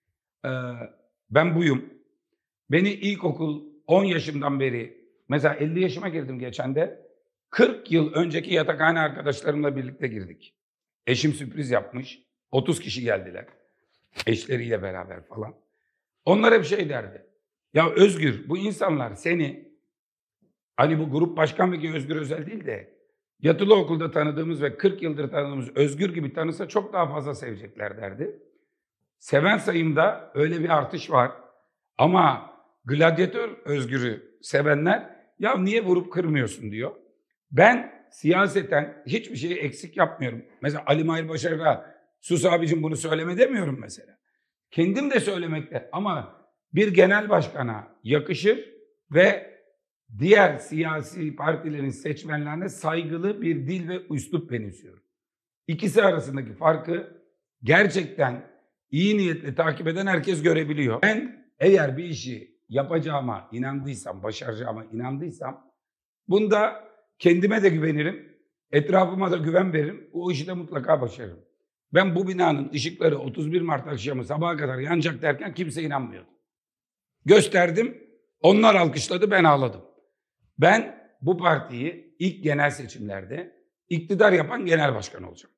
Ben buyum. Beni ilkokul 10 yaşımdan beri, mesela 50 yaşıma girdim geçen de, 40 yıl önceki yatakhane arkadaşlarımla birlikte girdik. Eşim sürpriz yapmış. 30 kişi geldiler. Eşleriyle beraber falan. Onlar hep şey derdi. Ya Özgür, bu insanlar seni, hani bu grup başkan vekili Özgür Özel değil de, yatılı okulda tanıdığımız ve 40 yıldır tanıdığımız Özgür gibi tanısa çok daha fazla sevecekler derdi. Seven sayımda öyle bir artış var. Ama gladyatör Özgür'ü sevenler ya niye vurup kırmıyorsun diyor. Ben siyaseten hiçbir şeyi eksik yapmıyorum. Mesela Ali Mahir Başarır'a sus abicim bunu söyleme demiyorum mesela. Kendim de söylemekte ama bir genel başkana yakışır ve diğer siyasi partilerin seçmenlerine saygılı bir dil ve üslup benimsiyorum. İkisi arasındaki farkı gerçekten iyi niyetle takip eden herkes görebiliyor. Ben eğer bir işi yapacağıma inandıysam, başaracağıma inandıysam bunda kendime de güvenirim, etrafıma da güven veririm. O işi de mutlaka başarırım. Ben bu binanın ışıkları 31 Mart akşamı sabaha kadar yanacak derken kimse inanmıyordu. Gösterdim, onlar alkışladı, ben ağladım. Ben bu partiyi ilk genel seçimlerde iktidar yapan genel başkan olacağım.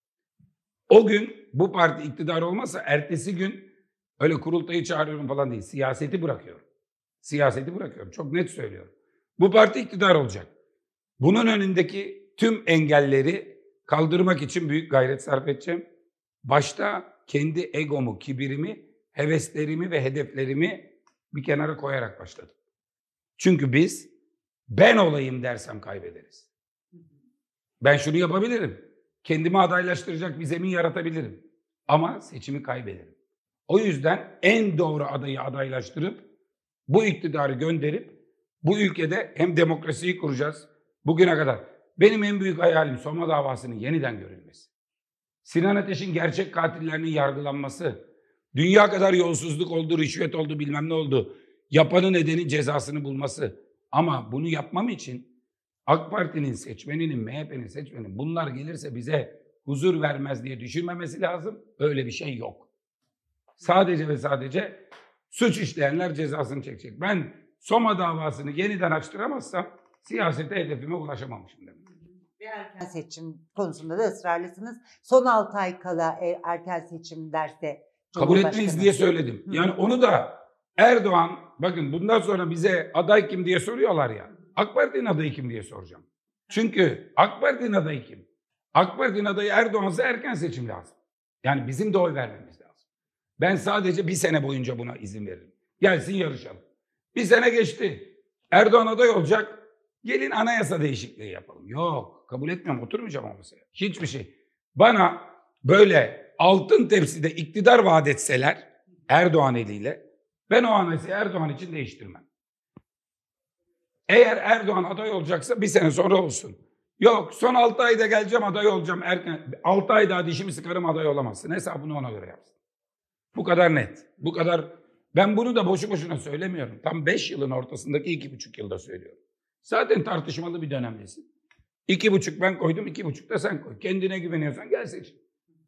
O gün bu parti iktidar olmazsa ertesi gün öyle kurultayı çağırıyorum falan değil. Siyaseti bırakıyorum. Siyaseti bırakıyorum. Çok net söylüyorum. Bu parti iktidar olacak. Bunun önündeki tüm engelleri kaldırmak için büyük gayret sarf edeceğim. Başta kendi egomu, kibirimi, heveslerimi ve hedeflerimi bir kenara koyarak başladım. Çünkü biz ben olayım dersem kaybederiz. Ben şunu yapabilirim. Kendimi adaylaştıracak bir zemin yaratabilirim. Ama seçimi kaybederim. O yüzden en doğru adayı adaylaştırıp bu iktidarı gönderip bu ülkede hem demokrasiyi kuracağız bugüne kadar. Benim en büyük hayalim Soma davasının yeniden görülmesi. Sinan Ateş'in gerçek katillerinin yargılanması. Dünya kadar yolsuzluk oldu, rüşvet oldu, bilmem ne oldu. Yapanın nedeni cezasını bulması. Ama bunu yapmam için AK Parti'nin seçmeninin, MHP'nin seçmeninin bunlar gelirse bize huzur vermez diye düşünmemesi lazım. Öyle bir şey yok. Sadece ve sadece suç işleyenler cezasını çekecek. Ben Soma davasını yeniden açtıramazsam siyasete hedefime ulaşamamışım demek. Ve erken seçim konusunda da ısrarlısınız. Son 6 ay kala erken seçim derse kabul etmeyiz diye söyledim. Yani onu da Erdoğan, bakın bundan sonra bize aday kim diye soruyorlar ya. AK Parti'nin adayı kim diye soracağım. Çünkü AK Parti'nin adayı kim? AK Parti'nin adayı Erdoğan'sa erken seçim lazım. Yani bizim de oy vermemiz lazım. Ben sadece bir sene boyunca buna izin veririm. Gelsin yarışalım. Bir sene geçti. Erdoğan aday olacak. Gelin anayasa değişikliği yapalım. Yok, kabul etmiyorum, oturmayacağım o masaya. Hiçbir şey. Bana böyle altın tepside iktidar vaat etseler Erdoğan eliyle, ben o anayasayı Erdoğan için değiştirmem. Eğer Erdoğan aday olacaksa bir sene sonra olsun. Yok, son 6 ayda geleceğim, aday olacağım. 6 ay daha dişimi sıkarım, aday olamazsın. Hesabını ona göre yapsın. Bu kadar net. Bu kadar. Ben bunu da boşu boşuna söylemiyorum. Tam 5 yılın ortasındaki 2,5 yılda söylüyorum. Zaten tartışmalı bir dönemdesin. 2,5 ben koydum, 2,5 da sen koy. Kendine güveniyorsan gel seçim.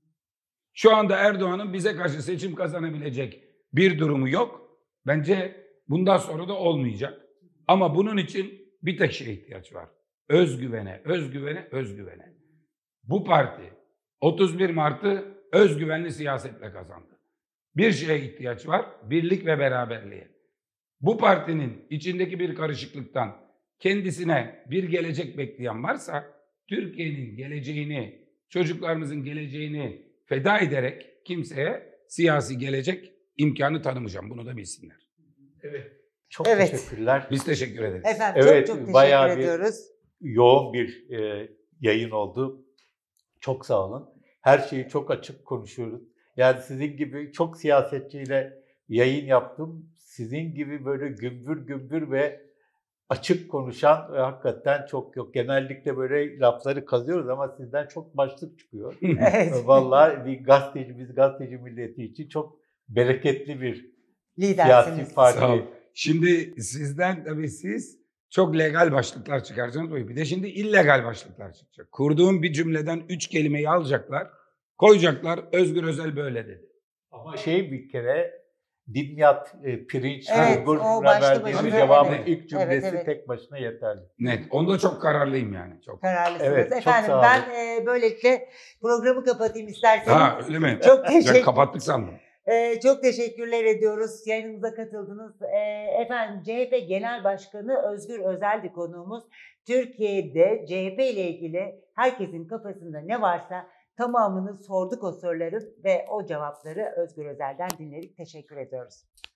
Şu anda Erdoğan'ın bize karşı seçim kazanabilecek bir durumu yok. Bence bundan sonra da olmayacak. Ama bunun için bir tek şeye ihtiyaç var. Özgüvene, özgüvene, özgüvene. Bu parti 31 Mart'ı özgüvenli siyasetle kazandı. Bir şeye ihtiyaç var, birlik ve beraberliğe. Bu partinin içindeki bir karışıklıktan kendisine bir gelecek bekleyen varsa, Türkiye'nin geleceğini, çocuklarımızın geleceğini feda ederek kimseye siyasi gelecek imkanı tanımayacağım. Bunu da bilsinler. Evet. Çok Evet. teşekkürler. Biz teşekkür ederiz. Efendim Evet, çok teşekkür bayağı bir- ediyoruz. Yoğun bir yayın oldu. Çok sağ olun. Her şeyi çok açık konuşuyoruz. Yani sizin gibi çok siyasetçiyle yayın yaptım. Sizin gibi böyle gümbür gümbür ve açık konuşan hakikaten çok yok. Genellikle böyle lafları kazıyoruz ama sizden çok başlık çıkıyor. Evet. Vallahi bir gazeteci, biz gazeteci milleti için çok bereketli bir Lidersiniz. siyasi parti. Sağ ol. Şimdi sizden tabii siz çok legal başlıklar çıkaracaksınız. Bir de şimdi illegal başlıklar çıkacak. Kurduğum bir cümleden 3 kelimeyi alacaklar, koyacaklar. Özgür Özel böyle dedi. Ama bir kere Dimyat pirinç Evet, bulguruna o başlı verdiğimiz başına, cevabın evet. ilk cümlesi Evet. tek başına yeterli. Net. Onda çok kararlıyım yani. Çok. Kararlısınız. Evet, çok Efendim sağ olun. ben böylelikle programı kapatayım isterseniz. Ha öyle mi? Çok Ben teşekkür kapattık sandım. Çok teşekkürler ediyoruz. Yayınımıza katıldınız. Efendim CHP Genel Başkanı Özgür Özel'di konuğumuz. Türkiye'de CHP ile ilgili herkesin kafasında ne varsa tamamını sorduk o soruların ve o cevapları Özgür Özel'den dinledik. Teşekkür ediyoruz.